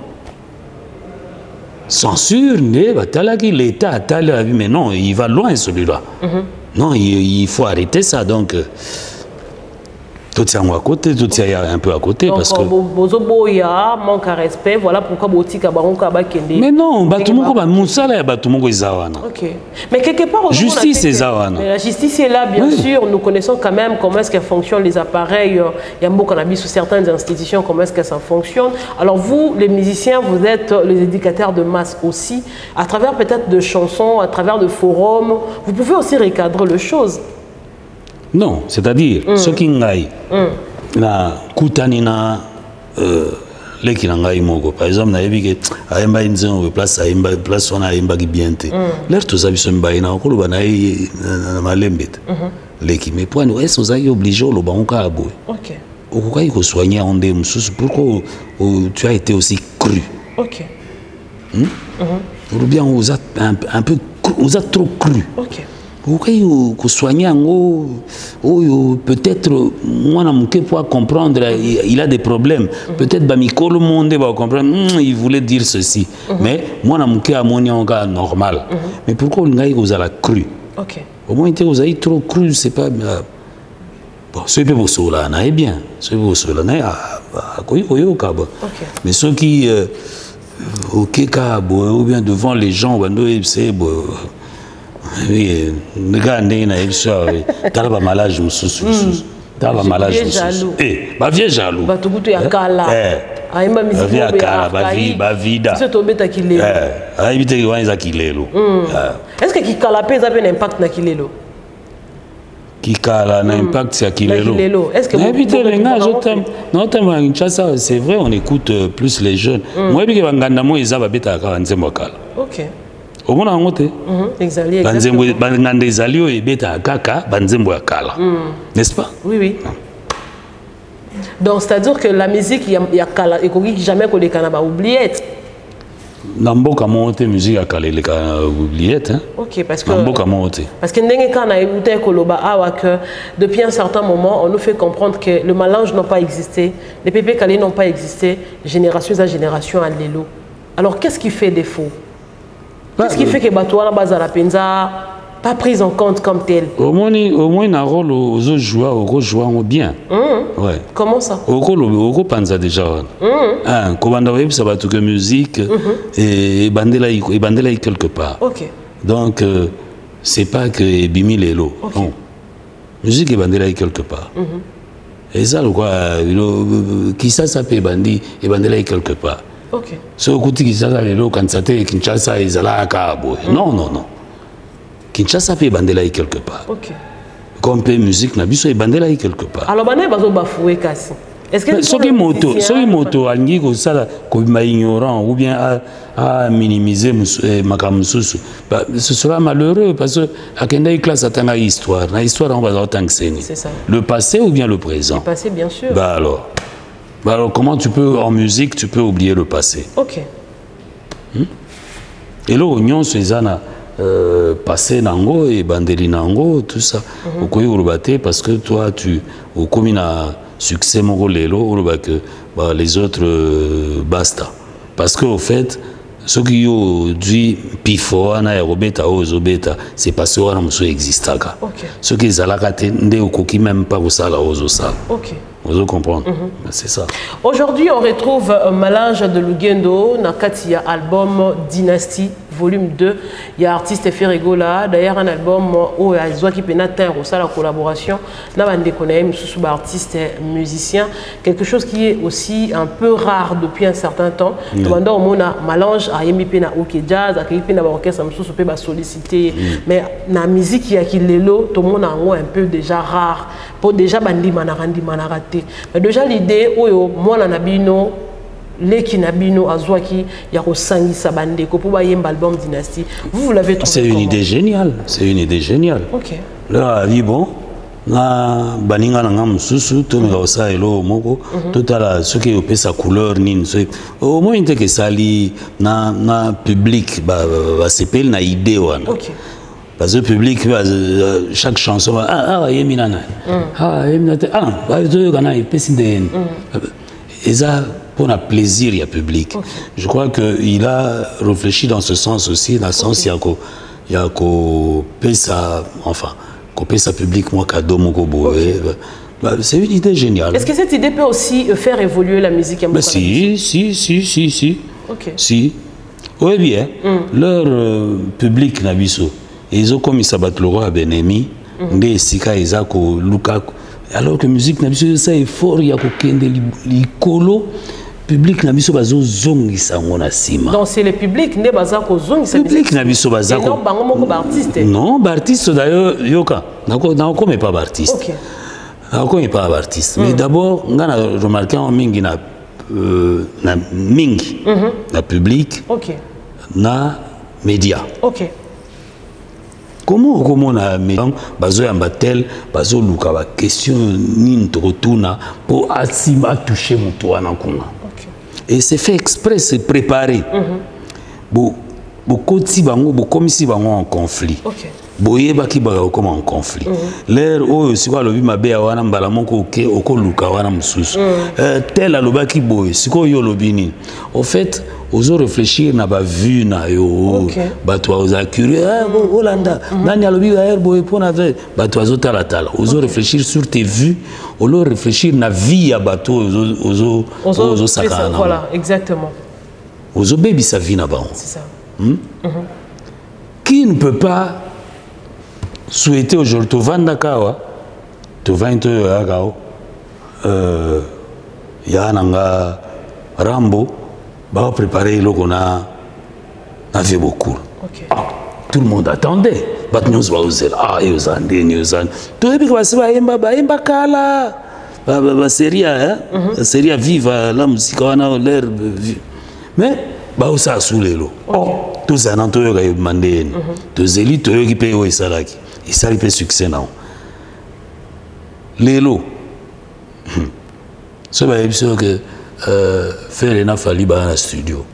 Censure, l'État a talé la vie, mais non, il va loin celui-là. Mm -hmm. Non, il, il faut arrêter ça. Donc. Tout tient à côté, tout tient un peu à côté. Donc, parce que... Bozoboya manque à respect, voilà pourquoi Botika Baronka Bakende. Mais non, Batumoko Moussala, Batumoko Zawana. Ok. Mais quelque part, justice est Zawana. La justice est là, bien oui. sûr. Nous connaissons quand même comment est-ce qu'elle fonctionne, les appareils. Il y a beaucoup cannabis sous certaines institutions, comment est-ce que ça fonctionne. Alors, vous, les musiciens, vous êtes les éducateurs de masse aussi. À travers peut-être de chansons, à travers de forums, vous pouvez aussi recadrer les choses. Non, c'est-à-dire, mm. ce qui n'aille, na kutanina les qui n'aille mogo. Par exemple, na yebi que aimba inzon place aimba place on aimba qui biente. L'air tous avis sont baina, on kolo banaï na malembet. Les qui mais point, est-ce que vous avez obligé le banca à bout? Ok. Au cas il faut soigner en des moussous. Pourquoi tu as été aussi cru? Ok. Ou bien vous êtes un, un peu, vous êtes trop cru. Ok. Pourquoi vous soignez en haut, peut-être moi je peux comprendre, il a des problèmes. Peut-être que le monde va comprendre, il voulait dire ceci. Mais moi je à mon normal. Mais pourquoi vous avez cru? Au moins vous avez trop cru, c'est pas. Bon, ceux qui vous là, c'est bien. Ceux qui vous là, mais ceux qui ou bien devant les gens, c'est oui, les gars, t'as pas malade, je me suis soucié. T'as pas malade, je me suis eh, bah viens jaloux. Bah tout goût ya kala. Eh, ah ima musique. Bah kala, bah vie, bah vida. C'est tombé ta kilelo. Eh, ah éviter que wani za kilelo. Est-ce que qui kala pèse un impact na kilelo? Qui kala na impact sur kilelo. Est-ce que éviter les gars, je t'aime. Non, t'aimes ça, c'est vrai, on écoute plus les jeunes. Moi, je vais nganda mo izaba beta ka nzembo kala. OK. Au moins, on est banzembo ezalio et beta kaka banzembo ya kala, n'est-ce pas? Oui, oui. Donc, c'est-à-dire que la musique, il y a kala, et qu'on jamais qu'on les canaba oubliette. Namboka monte musique à kala les canaba oubliette. Ok, parce que. Namboka monte. Parce que n'engue kana écouté koloba awa que depuis un certain moment, on nous fait comprendre que le mélange n'a pas existé, les pépés calés n'ont pas existé, génération à génération à l'élo. Alors, qu'est-ce qui fait défaut? Qu'est-ce qui fait que Batouana Bazara Penza pas prise en compte comme tel? Au moins, au moins, un rôle aux autres joueurs, aux autres joueurs bien. Mmh. Ouais. Comment ça? Au rôle, au rôle Panza déjà. Hein, comment on a ça va tout que musique et bandela et bandela quelque part. Ok. Donc euh, c'est pas que Bimi Lelo. Okay. Non. Musique et bandela quelque part. Mm-hmm. Et ça, quoi, qui ça s'appelle bandi et bandela quelque part. Ok. Ce côté qui s'appelle Lelo quand ça t'est Kinshasa et Zala Kabo. Non, non, non. Kinshasa peut bandela quelque part. Ok. Comme peut musique na biso et bandela quelque part. Alors bandela bazo bafoué kasi. Est-ce que ce qui moto, ce qui moto angi ko sala ko ma ignorant ou bien à, à minimiser makamususu, ce sera malheureux parce que à kenda classe atanga histoire, na histoire on va autant que c'est. C'est ça. Le passé ou bien le présent? Le passé bien sûr. Bah alors. Bah alors comment tu peux en musique tu peux oublier le passé? Ok. Hmm? Et là oignon Suzana Euh, passer nango et bandeli nango tout ça au koyi urubate parce que toi tu au commune à succès mon lelo urubake bah les autres euh, basta parce que au fait ce qui yo dit pifo ana ya robeta ozobeta c'est parce que on muso existaka ce qui zalaka nde okoki même pas osala ozosala. OK. Vous comprenez? Mm-hmm. C'est ça. Aujourd'hui, on retrouve un mélange de Lugendo, Nakati, il y a album Dynasty, volume deux. Il y a artiste Ferrego là. D'ailleurs, un album où il y a Zoa qui peut atteindre aussi la collaboration. Là, on déconne, sous artiste musicien. Quelque chose qui est aussi un peu rare depuis un certain temps. Demandant au monde mélange à Yemi Pena OK Jazz, à Yemi Pena Orchestre, on peut solliciter. Mais la musique qui a qui l'élo, tout le monde a un peu déjà rare. Pour déjà bandi manarandi manarate. Mais déjà l'idée où moi na bino leki nabino azwaki ya ko sangisa bande ko pour yemba album Dynasty. Vous vous l'avez trouvé? C'est une idée géniale, c'est une idée géniale. OK. Là, oui bon, na baninga nanga mususu to nga osa elo moko to tala ce qui opé sa couleur ni au moins inte que sali na na public ba ba sepel na idée wana parce que public chaque chanson ah ah yeminana ah yeminate ah ba to kana ipesi den et ça pour un plaisir il y a public je crois que il a réfléchi dans ce sens aussi dans le sens il y a ko il y a ko pesa enfin couper sa public, moi, cadeau, mon okay. bah, c'est une idée géniale. Est-ce que cette idée peut aussi faire évoluer la musique? Bah, si, si, si, si, si. Okay. Si. Oui, bien. Mm. Leur euh, public, Nabiso, ils ont comme ils s'abattent le roi à Benemi, des Sika, Isako, Lukaku. Alors que musique, Nabiso, ça est fort, il y a Kokende, l'Ikolo. Public Nabiso bazo zongi sangona sima. Donc c'est le public ne bazako zongi sa public Nabiso bazako. Non bango moko ba artiste. Non, ba artiste d'ailleurs yoka. Nako nako mais pas artiste. OK. Nako mais pas artiste. Mm. Mais d'abord ngana remarqué en mingi na euh, na mingi. Mm -hmm. Na public. OK. Na média. OK. Comment comment na média bazo ya batel bazo luka ba question ni ntotuna pour asima toucher mutu wana kunga. Et c'est fait exprès, c'est préparé. Bon, beaucoup de bango, beaucoup comme si bango en conflit. Ok. Boye baki baga comme en conflit. L'air oh si quoi le bi mabe awana mbala moko oké oko luka wana mususu. Tel aloba ki boye, si ko yo lobini. Au fait, ozo réfléchir na ba vu na yo. Ba toi oza curieux, ah Hollanda, nani alobi air boye pona ve, ba toi ozo tala tala. Ozo réfléchir sur tes vues, ozo réfléchir na vie ya bato ozo ozo ozo sakana. Voilà, exactement. Ozo baby sa vie na ba. C'est ça. Hmm? Mm-hmm. Qui ne peut pas souhaiter aujourd'hui to vanda kawa to vingt agao euh ya nanga Rambo va préparer le kona na fait beaucoup. OK. Ah, tout le monde attendait. Bat news va oser ah et aux andés news and. To ebi kwa siba emba ba emba kala. Ba ba série hein. La série vive la musique wana l'air mais ba osa soulelo. Oh, tous ça nan to yo ga mandé. To zeli to yo ki pe o isalaki. Et ça, il fait succès, non. Lélo. C'est pas sûr que faire une affaire dans le studio.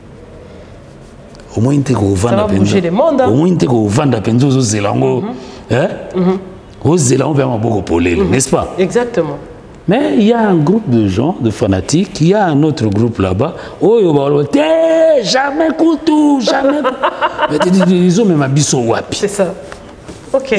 Au moins, il faut vendre la peine. Au moins, il faut vendre la peine aux Zélango. Aux Zélango, vraiment beaucoup pour les, n'est-ce pas? Exactement. Mais il y a un groupe de gens, de fanatiques, il y a un autre groupe là-bas. Oh, il y a jamais coutou, jamais. Mais ils ont même un bisso wapi. C'est ça. Okay.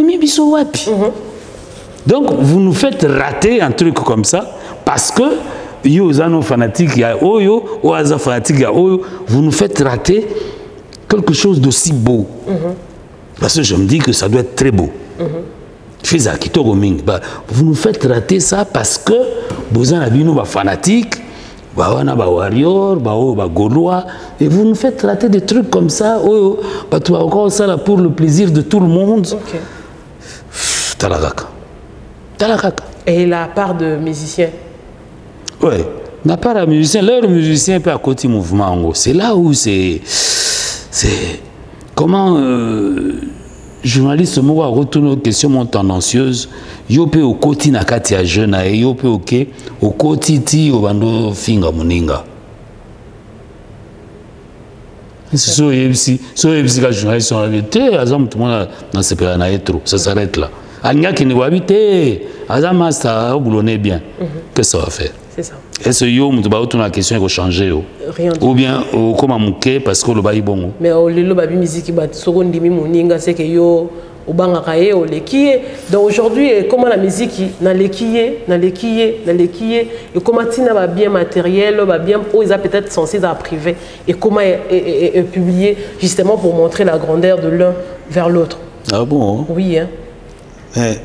Donc vous nous faites rater un truc comme ça parce que yo zano fanatique ya oyo ou aza fanatique ya oyo vous nous faites rater quelque chose d'aussi beau. Mm -hmm. Parce que je me dis que ça doit être très beau. Mm -hmm. Bah, vous nous faites rater ça parce que vous avez un fanatique, bah warrior, bah gaulois, et vous nous faites traiter des trucs comme ça, oh, bah tu as encore ça là pour le plaisir de tout le monde. Ok. Talakaka. Talakaka. Et la part de musiciens? Oui, la part de musiciens, leur musicien peut à côté mouvement, c'est là où c'est, c'est comment euh, journaliste moi retourne aux questions mon tendancieuses. Yo pe au koti na kati ya jeune et yo pe ok au koti ti o bando finga muninga. So yebisi so yebisi ka journaliste on avait té azam tout le monde dans ce pays na etro ça s'arrête là. Anya qui ne va habiter azam master boulonner bien. Qu'est-ce que ça va faire? C'est ça. Est-ce que yo mutu ba retourne la question ko changer yo? Rien. Ou bien au comment muké parce que le bayi bon. Mais au lelo babi musique ba sokondi mi muninga c'est que yo Obangakaye, au lekiye. Donc aujourd'hui, comment la musique, na lekiye, na lekiye, na lekiye, et comment tina va bien matériel, va bien, oh, ils ont peut-être censé être privé, et comment est, est, est publié justement pour montrer la grandeur de l'un vers l'autre. Ah bon? Oui, hein. Mais,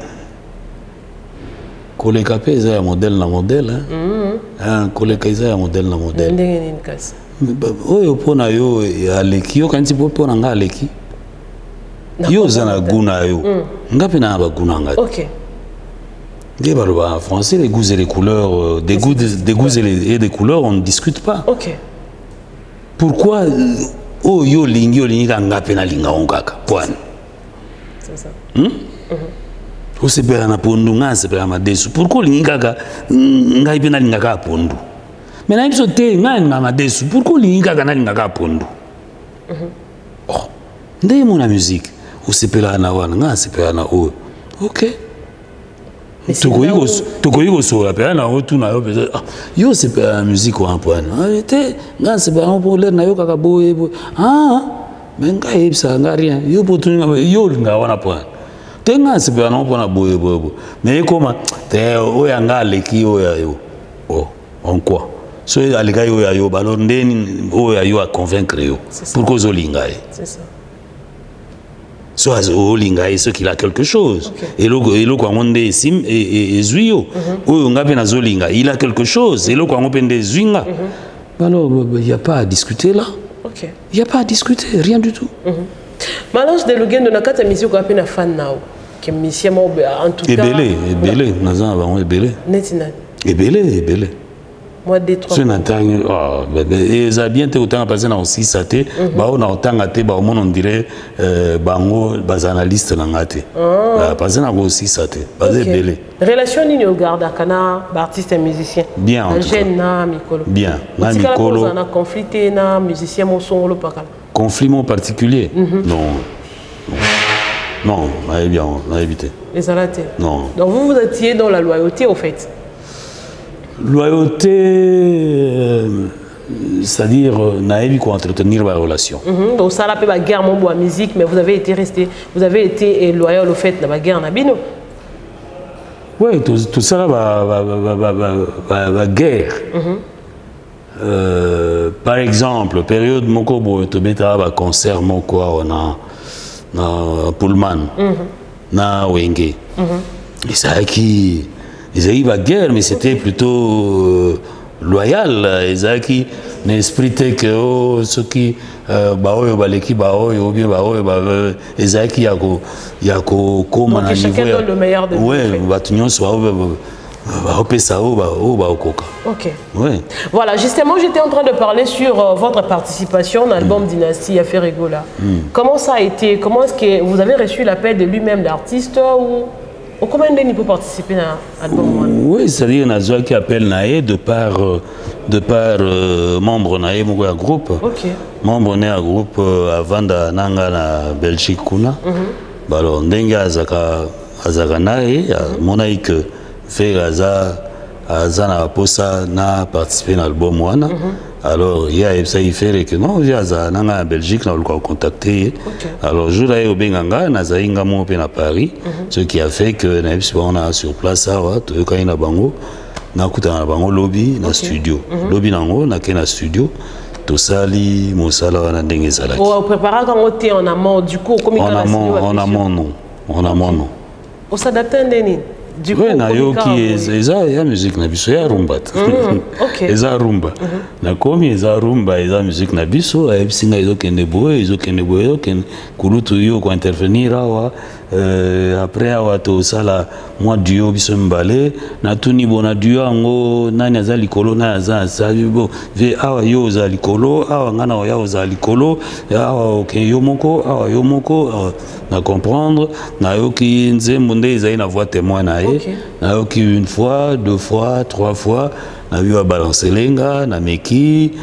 Koleka pe ils ont un modèle na modèle, hein. Koleka ils ont un modèle na modèle. Oh, yo pona yo, ya leki, yo kanti po pona nga leki. Yo zana guna yo ngapi na ba guna ngati. OK. Des en français les goûts et les couleurs des goûts des goûts et, les, et des couleurs on ne discute pas. OK. Pourquoi oh yo lingi yo lingi ngapi na linga ongaka. Point. C'est ça. Hmm? osepela na pondu nga sepela madesu pourquoi lingaka ngai pe nalingaka pondu mais na biso te nga na madesu pourquoi lingaka nalingaka pondu oh ndé mon musique osepela na wana nga sepela na o OK tokoyi kosola mpe na yo tuna yo peut-être yo sepela na musique wa mpwana te nga sepela na po lere na yo kaka boye boye ah mais nga yebisa nga rien yo po tuninga yo linga wana mpwana te nga sepela na mpona boye boye boye mais ekoma te oyo anga aleki oyo ya yo oh en quoi so aleka yo ya yo balo ndeni oyo ya yo a convaincre yo pourquoi ozolinga ye c'est ça soit au linga ce qu'il a quelque chose et le et le quoi on est sim et et zuyo ou on a bien azolinga il a quelque chose et le quoi on peut des zuinga alors il y a pas à discuter là OK il y a pas à discuter rien du tout Malange de Lugendo na kata musique ko na fan nao que monsieur mo en tout cas ebele ebele naza ba ebele netina ebele ebele moi deux trois c'est n'attend ah et ça bien te autant passer dans aussi ça te ba on autant até ba on dirait bango bas analyste na ngate ba passer dans aussi ça te ba ebele relation ni au garde kana ba artiste et musicien bien en jeune na mikolo bien na mikolo on a conflicté na musicien mon solo pakala conflit mon particulier non non on a bien on a évité les alatés non donc vous vous étiez dans la loyauté au fait loyauté euh, c'est-à-dire naïve quoi entretenir la relation donc ça la peut la guerre mon bois musique mais vous avez été resté vous avez été loyal au fait de la guerre nabino oui tout, tout ça la guerre euh, par exemple période moko bo to beta ba concert moko on a na Pullman na Wenge et ça qui ils avaient la guerre mais c'était plutôt euh, loyal ils avaient qui l'esprit que oh ceux qui bah oyo ba l'équipe bah oyo ou bien bah oyo bah ils avaient qui yako yako comme à niveau chacun donne le meilleur de lui ouais bah tout le monde soit ok. Oui. Voilà, justement, j'étais en train de parler sur euh, votre participation dans l'album mm. Dynastie à Ferregola. Mm. Comment ça a été? Comment est-ce que vous avez reçu l'appel de lui-même d'artiste ou, ou comment il peut participer à l'album? Oui, c'est-à-dire Nazoa qui appelle Naé de par, de par euh, membre Naé mon groupe. Ok. Membre né à groupe euh, avant de nanga na Belgique kuna. Mm-hmm. Alors ndenge azaka azaka Naé mona que fait Gaza Azana Posa n'a participé à l'album Wana. Alors il y a ça il fait que non via Azana en Belgique on l'a contacté. Alors je l'ai au Benganga Nazainga mon à Paris, ce qui a fait que on a sur place ça quand il a bango na kuta na bango lobby na studio. Lobby nango na kena studio. Tout ça li mosala na ndenge zala. On prépare quand on était en amont du coup comme en amont en amont non. En amont non. On s'adapte à Ndeni. Du coup, na yo qui eza ya musique na biso ya rumba. OK. Eza rumba. Na komi eza rumba eza musique na biso e bisinga izo kende boye izo kende boye ken kulutu yo ko intervenir awa euh après awa to sala moi duo biso mbale na tuni bona duo ngo nani aza likolo na aza sa bo ve awa yo za likolo awa ngana ya za likolo awa OK yo moko awa yo moko na comprendre na yo ki nzembo nde eza na voix témoin na Okay. Na yo ki une fois, deux fois, trois fois, na vu à balancer lenga, na meki,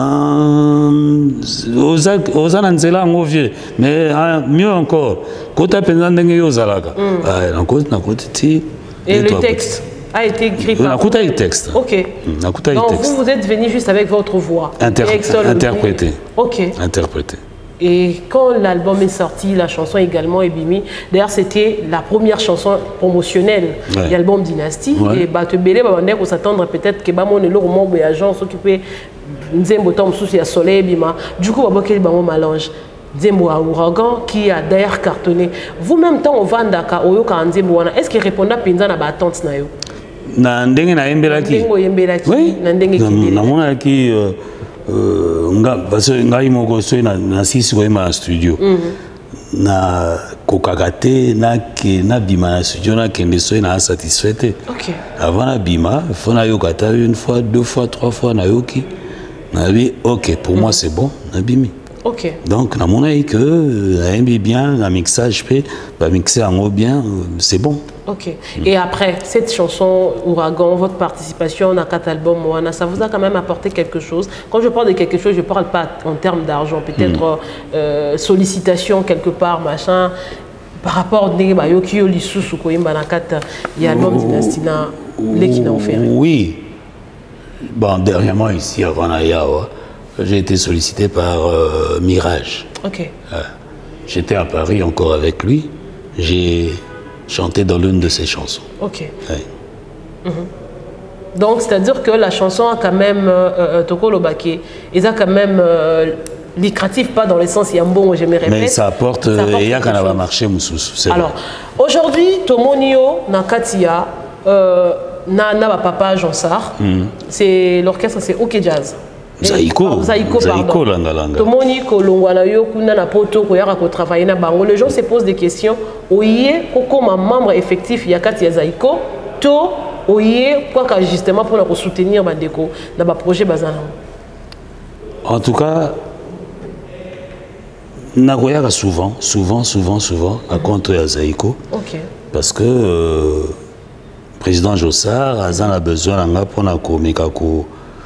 oza oza na nzela ngo vieux, mais mieux encore, kota penza ndenge yo zalaka. Ah na kota na kota ti. Et le texte a été écrit par. Na kota le texte. OK. Na kota le texte. Donc vous vous êtes venu juste avec votre voix. Inter interprété. OK. Interprété. Et quand l'album est sorti, la chanson également est bimi. D'ailleurs, c'était la première chanson promotionnelle ouais. de l'album Dynastie. Ouais. Et Batebele, on s'attendre peut-être que Bamon et l'Ormont Boyageant s'occuper Nzembo Tom Souci à Soleil Bima. Du coup, Baboké Bamon Malange. Nzembo à Ouragan qui a d'ailleurs cartonné. Vous-même, tant au Vandaka, au Yoka Nzembo, est-ce qu'il répondait à Pinza na Batante Nayo? Na ndenge na yembelaki. Ndenge yembelaki. Oui. Na ndenge ki. Na mona ki. nga parce que ngai moko so na na sisi ko ma studio na kokakate na ke na bima na studio na kende so na satisfait. OK. Avant la bima faut na yokata une fois deux fois trois fois na yoki na bi OK pour moi c'est bon na bimi. OK. Donc na mona que na bien na mixage pe ba mixer en bien c'est bon. Ok. Mm. Et après, cette chanson Ouragan, votre participation dans quatre albums, Moana, ça vous a quand même apporté quelque chose? Quand je parle de quelque chose, je ne parle pas en termes d'argent, peut-être mm. euh, sollicitation quelque part, machin, par rapport à Yoki Olisusu, il y a l'homme dynastina, qui n'a offert. Oui. Bon, dernièrement, ici, à Vanayawa, j'ai été sollicité par euh, Mirage. Ok. Euh, J'étais à Paris encore avec lui. J'ai chanté dans l'une de ses chansons. Ok. Ouais. Mm-hmm. Donc, c'est-à-dire que la chanson a quand même, euh, Toko Lobake, ils a quand même euh, lucratif, pas dans le sens, il y a un bon, je me répète. Mais ça apporte, il y a quand même marché, Moussous. Alors, aujourd'hui, Tomonio, Nakatia, euh, na, na, papa Jean Sarr, mm. c'est l'orchestre, c'est OK Jazz. Zaïko, Zaïko, Zaïko, langa langa. Tomoni kolongwana yo kuna na poto ko yaka ko travailler na bango. Les gens se posent des questions. Oye koko ma membre effectif yakati ya Zaïko to oye quoi que justement pour la soutenir bandeko na ba projet bazana. En tout cas, na koyaka souvent, souvent, souvent, souvent à contre ya Zaïko. OK. Parce que euh, président Jossard a besoin nga pour na ko mekako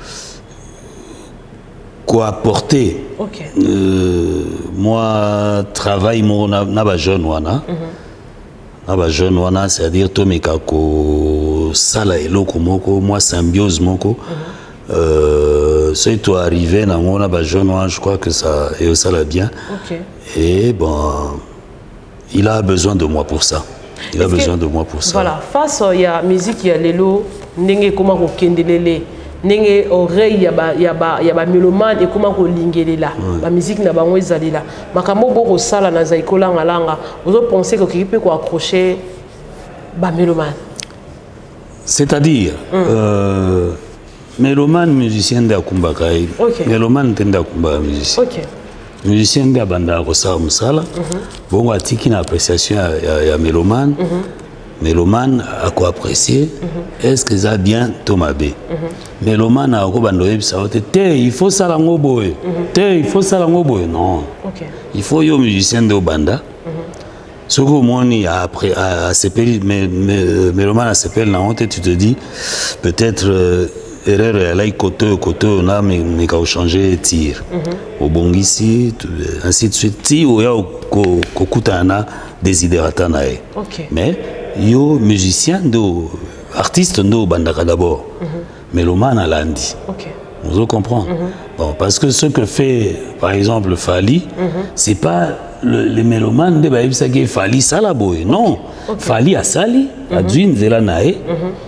quoi apporter. Okay. Euh, moi travail mon na jeune wana na ba jeune wana, c'est-à-dire to mekako sala eloko moko, moi symbiose moko. Mm -hmm. euh, c'est toi arrivé na mon na ba jeune wana, je crois que ça et ça l'a bien. Okay. Et bon, il a besoin de moi pour ça. Il a besoin de moi pour ça. Voilà, face il y a musique, il y a lelo ndenge comment ko kendelele. Nenge oreille ya ba ya ba ya ba mélomane et comment ko lingelela la musique na bango ezalila makambo boko sala na Zaïko langa langa vous pensez que qui peut ko accrocher ba mélomane, c'est-à-dire mm. euh, mélomane musicien de Akumbaka, okay. Mélomane tenda Akumbaka musicien, OK, musicien de banda ko sa musala bon atiki na appréciation ya, ya mélomane. Mm -hmm. Mélomane a quoi apprécier, mm -hmm. est-ce que ça bien Tomabé? Mm -hmm. Mélomane a quoi bandoé ça te il faut ça la ngoboé, te il faut ça la ngoboé non. OK. Il faut yo musicien de banda. Ce que moi ni après à s'appelle mais Mélomane a s'appelle la honte, tu te dis peut-être euh, erreur elle a côté côté on a mais mais qu'a changé tir. Au bon ici ainsi de suite ti ou ya ko kutana desiderata nae. OK. Mais yo musicien do artiste do bandaka d'abord. Mm -hmm. Mélomane à lundi. OK. Vous comprenez? Mm -hmm. Bon, parce que ce que fait par exemple Fali, mm -hmm. c'est pas le, les mélomanes de baïbsa qui Fali salaboy. Non. Okay. Fali a sali, a d'une zela nae.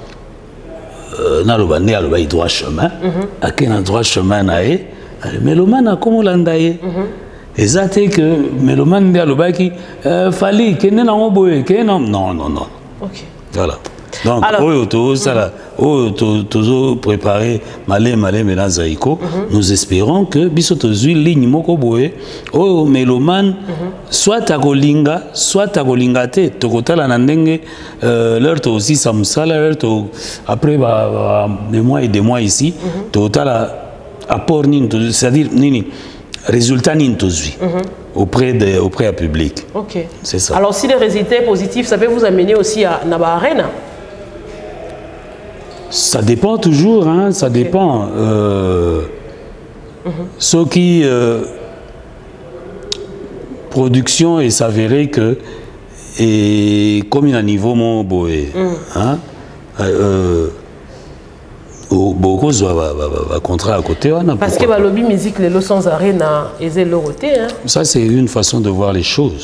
Na le bandé a le baï droit chemin. A quel un droit chemin nae. Le mélomane a comment l'andaye. Et ça c'est que mélomane de le qui Fali qui n'est pas boy, qui non non non non. OK. Voilà. Donc oh tout ça là, oh toujours préparé malé malé maintenant Zaïko. Nous espérons que bisoto zui ligne moko boy, oh mélomane soit ta golinga, soit ta golinga te tokotala na ndenge l'heure to aussi samsala l'heure to après bah des mois et des mois ici, totala apport nin, c'est-à-dire nini résultat n'intozui mm -hmm. auprès de auprès du public. OK. C'est ça. Alors si les résultats positifs, ça peut vous amener aussi à Naba Arena. Ça dépend toujours, hein, ça okay. dépend. Euh, mm -hmm. Ce qui euh, production est s'avérer que et comme il y a un niveau mon boé, mm. hein. Euh, beaucoup de contrats à côté. Parce que le lobby musique, les sans arène et les côté. Ça, c'est une façon de voir les choses.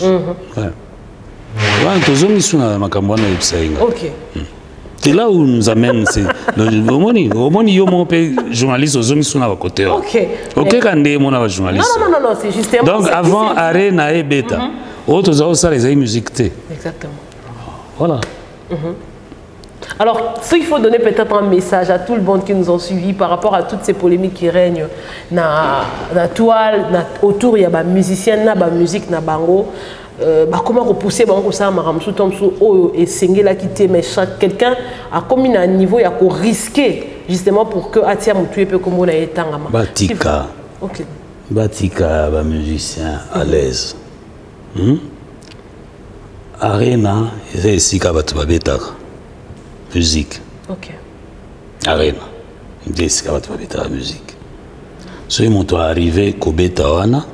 OK. C'est là où nous amène. Au moins, il y a un journaliste aux hommes à côté. OK. OK, quand il y a un journaliste. Non, non, non, c'est justement. Donc, avant arène et bêta, autres ont ça les musique. Exactement. Voilà. Alors, s'il faut donner peut-être un message à tout le monde qui nous ont suivis par rapport à toutes ces polémiques qui règnent dans la toile, autour, il y a des musiciens, il y a des musiques, il y a bango. Euh, bah, comment repousser bango ça, maram sous tom sous oh et single là quitter mais chaque quelqu'un a comme un niveau il y a qu'on risquer justement pour que atia mutué peut comme on a été en Batika. OK. Batika, ba musicien à l'aise. Hmm? Arena, c'est ici qu'à Batubabeta. Musique. Ok. Arena. C'est ici qu'à Batubabeta musique. Si mon toit arrivé, Kobeta Wana,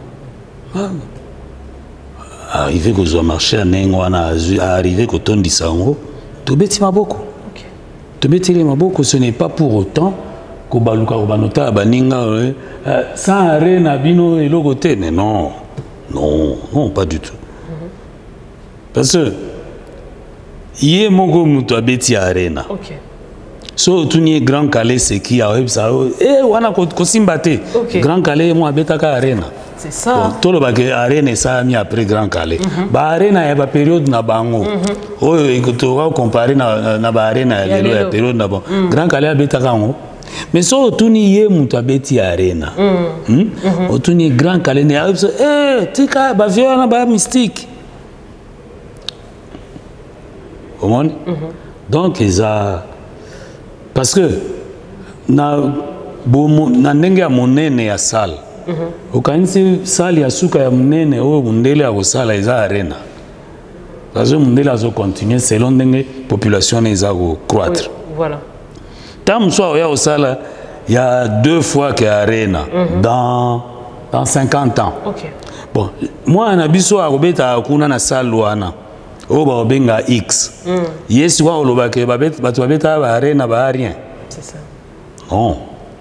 arrivé que je marché à Nengwana, arrivé que ton disango, tu bêtis ma beaucoup. Tu bêtis ma beaucoup, ce n'est pas pour autant que Baluka Obanota, Baninga, sans Arena, Bino et Logoté. Mais non, non, non, pas du tout. Parce que, il y a mon goût à bêtis Arena. Ok. So tu ni Grand Calais c'est qui a web ça eh wana ko simbate Grand Calais moi betaka Arena c'est ça tout le bague Arena ça mis après Grand Calais ba Arena ya ba période na bango oh écoute on va comparer na na ba Arena ya la période na bon Grand Calais betaka ngo mais so tu ni ye mutu abeti Arena hmm tu ni Grand Calais ne eh tika ba vieux na ba mystique comment donc ils a parce que na bomo na ndenge ya monene ya salle okanisi salle ya suka ya monene o mundele ya kosala eza Arena parce que mundele azo continuer selon ndenge population eza ko croître voilà tam soit ya kosala il y a deux fois que Arena dans dans cinquante ans ok bon moi na biso akobeta kuna na salle wana oh bah benga X yes wa oloba ke babet batu babeta ba Arena ba rien c'est ça non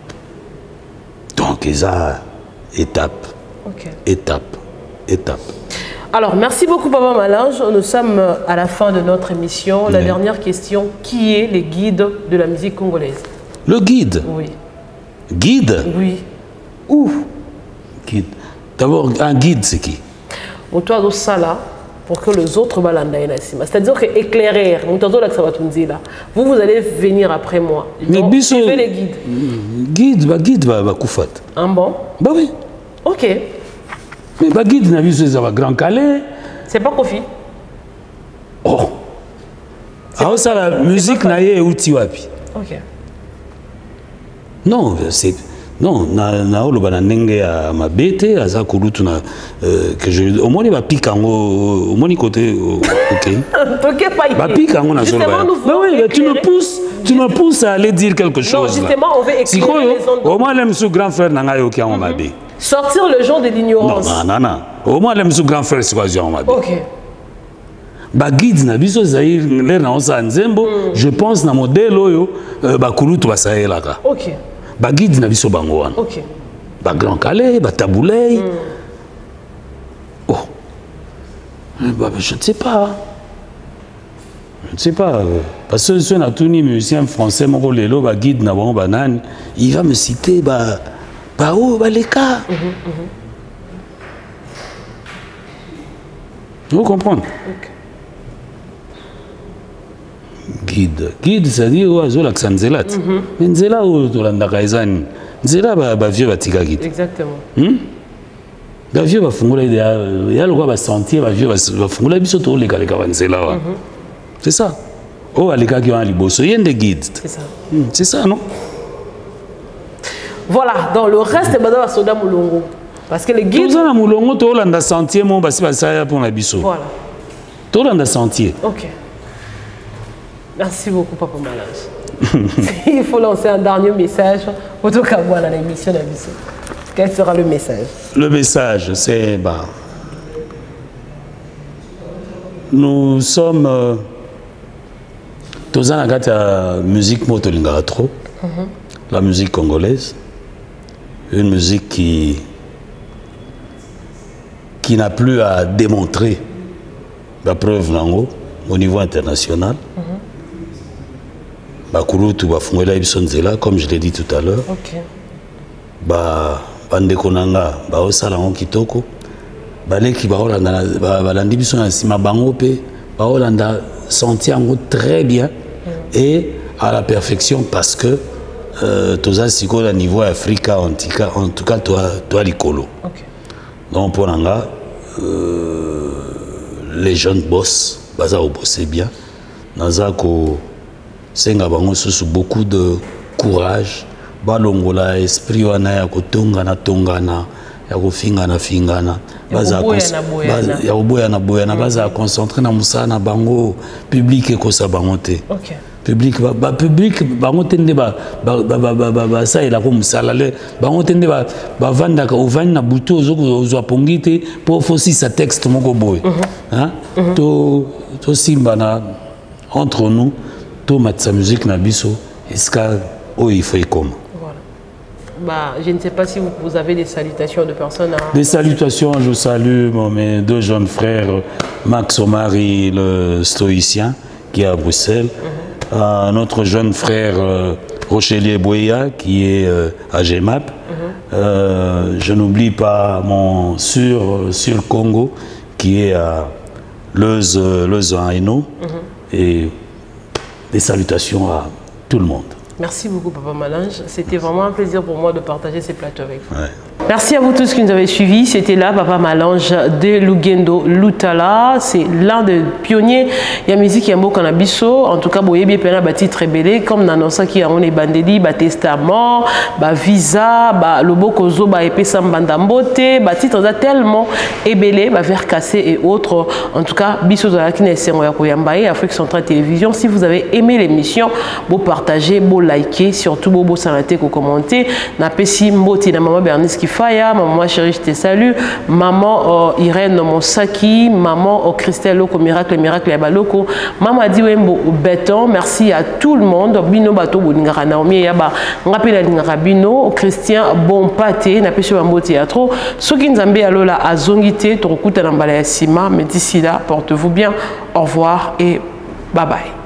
donc ça étape ok étape étape alors merci beaucoup Papa Malange, nous sommes à la fin de notre émission. La oui. dernière question, qui est le guide de la musique congolaise? Le guide? Oui. Guide? Oui. Où? Guide. D'abord un guide c'est qui? Bon toi do sala pour que les autres balanda enasima. C'est-à-dire que éclairer, vous vous allez venir après moi. Mais donc, biso, suivez les guides. Guide, bah guide va va koufat. Ah bon? Bah oui. Ok. Mais bah guide n'a vu ça va Grand Calais. C'est pas Kofi. Oh. Ah ça la musique n'a eu outil wapi. Ok. Non, c'est non, na na olo bana ndenge ya mabete aza kulutu na que je au moins il va piquer au moins côté OK. OK pas. Ba piquer on a sur bah oui, tu me pousses, tu me pousses à aller dire quelque chose. Non, justement, on veut éclairer les ondes. Au moins l'aime sous grand frère nanga yo ki en mabé. Sortir le gens de l'ignorance. Non, non, non. Au moins l'aime sous grand frère c'est quoi en mabé. OK. Ba guide na biso zaïr l'air na onsa nzembo, je pense na modèle oyo ba kulutu ba saela ka. OK. Ba guide na biso bango wana. OK. Ba Grand Calais, ba Taboulay. Mm. Oh. Bah, je ne sais pas. Je ne sais pas. Parce que si on a tout ni musicien français, mon lelo, ba guide na bon banane, il va me citer ba ba oh ba les cas. Mm -hmm, mm -hmm. Vous comprenez? OK. Guide. Guide, c'est-à-dire, ouais, je l'accent zélat. Mais zélat, où tu l'as d'akaizan. Zélat, bah, vieux, bah, tika guide. Exactement. Hum? Bah, vieux, bah, fungula, il y a le roi, bah, sentir, bah, vieux, bah, fungula, biso, tout, les gars, les gars, zélat, ouais. C'est ça. Oh, les gars qui ont un liboso, il y a des guides. C'est ça. C'est ça, non? Voilà, dans le reste, bah, dans la soda moulongo. Parce que les guides. Tout ça, la moulongo, tout, là, dans sentier, mon, bah, c'est pas ça, pour la biso. Voilà. Tout, là, dans sentier. Ok. Merci beaucoup, Papa Malange. Il faut lancer un dernier message pour tout cas dans l'émission de l'émission. Quel sera le message? Le message, c'est bah, nous sommes euh, tous en la musique motolinga trop, la musique congolaise, une musique qui qui n'a plus à démontrer la preuve nango au niveau international. Mm -hmm. Bakulutu bafungela biso nzela comme je l'ai dit tout à l'heure. OK. Ba bandeko nanga ba osala ngo kitoko. Baleki ba olanda ba landi biso na sima bango pe ba olanda sentir ngo très bien mm. et à la perfection parce que euh, toza siko la niveau Africa en tout cas en tout cas toi toi likolo. OK. Donc pour nanga euh, les jeunes boss baza au bosser bien. Naza ko senga bango susu beaucoup de courage balongola esprit wana ya kotonga na tongana ya kofingana fingana baza ya koboya na boya na baza concentré na musala na bango public ekosa bango te public ba public bango te nde ba ba ça il a comme musala le bango te nde ba ba vanda ka ovani na buto ozwa pongi te pour aussi sa texte moko boy hein to to simba na entre nous to matsa musique na biso eska oh il faut comme bah, je ne sais pas si vous, vous avez des salutations de personnes. À... Des salutations, je salue bon, mes deux jeunes frères, Max Omari, le stoïcien, qui est à Bruxelles, mm-hmm. euh, notre jeune frère euh, Rochelier Boya, qui est euh, à G M A P. Mm-hmm. euh, je n'oublie pas mon sur, sur le Congo, qui est à Leuze, Leuze en Hainaut. Mm-hmm. Et des salutations à tout le monde. Merci beaucoup, Papa Malange. C'était vraiment un plaisir pour moi de partager ces plateaux avec vous. Ouais. Merci à vous tous qui nous avez suivis. C'était là, Papa Malange de Lugendo Lutala. C'est l'un des pionniers. Il y a musique qui est un beau cannabiso. En tout cas, vous voyez bien, bâti très belé. Comme dans nos qui ont les bandeli, ba testament, ba visa, ba lobo kozo, ba épée sambandambote, ba titre tellement ébélé, ba verre cassé et autres. En tout cas, biso de la Kinesengoya Koyambaye, Afrique Centrale Télévision. Si vous avez aimé l'émission, vous partagez, vous likez, surtout vous s'arrêtez, vous commentez. Napesi Mboti, na maman Bernice qui Faya, maman chérie, je te salue. Maman euh, Irène Monsaki, maman oh, Christelle Loko, miracle, miracle, Yabaloko. Maman Diwembo Béton, merci à tout le monde. Bino Bato, Boningara Naomi, Yaba, Ngapela Lingara Bino, Christian Bonpate, Napeshe Bambo Théâtre. Soki Nzambe Alola Azongite, ton coup de l'emballage Sima. Mais d'ici là, portez-vous bien. Au revoir et bye bye.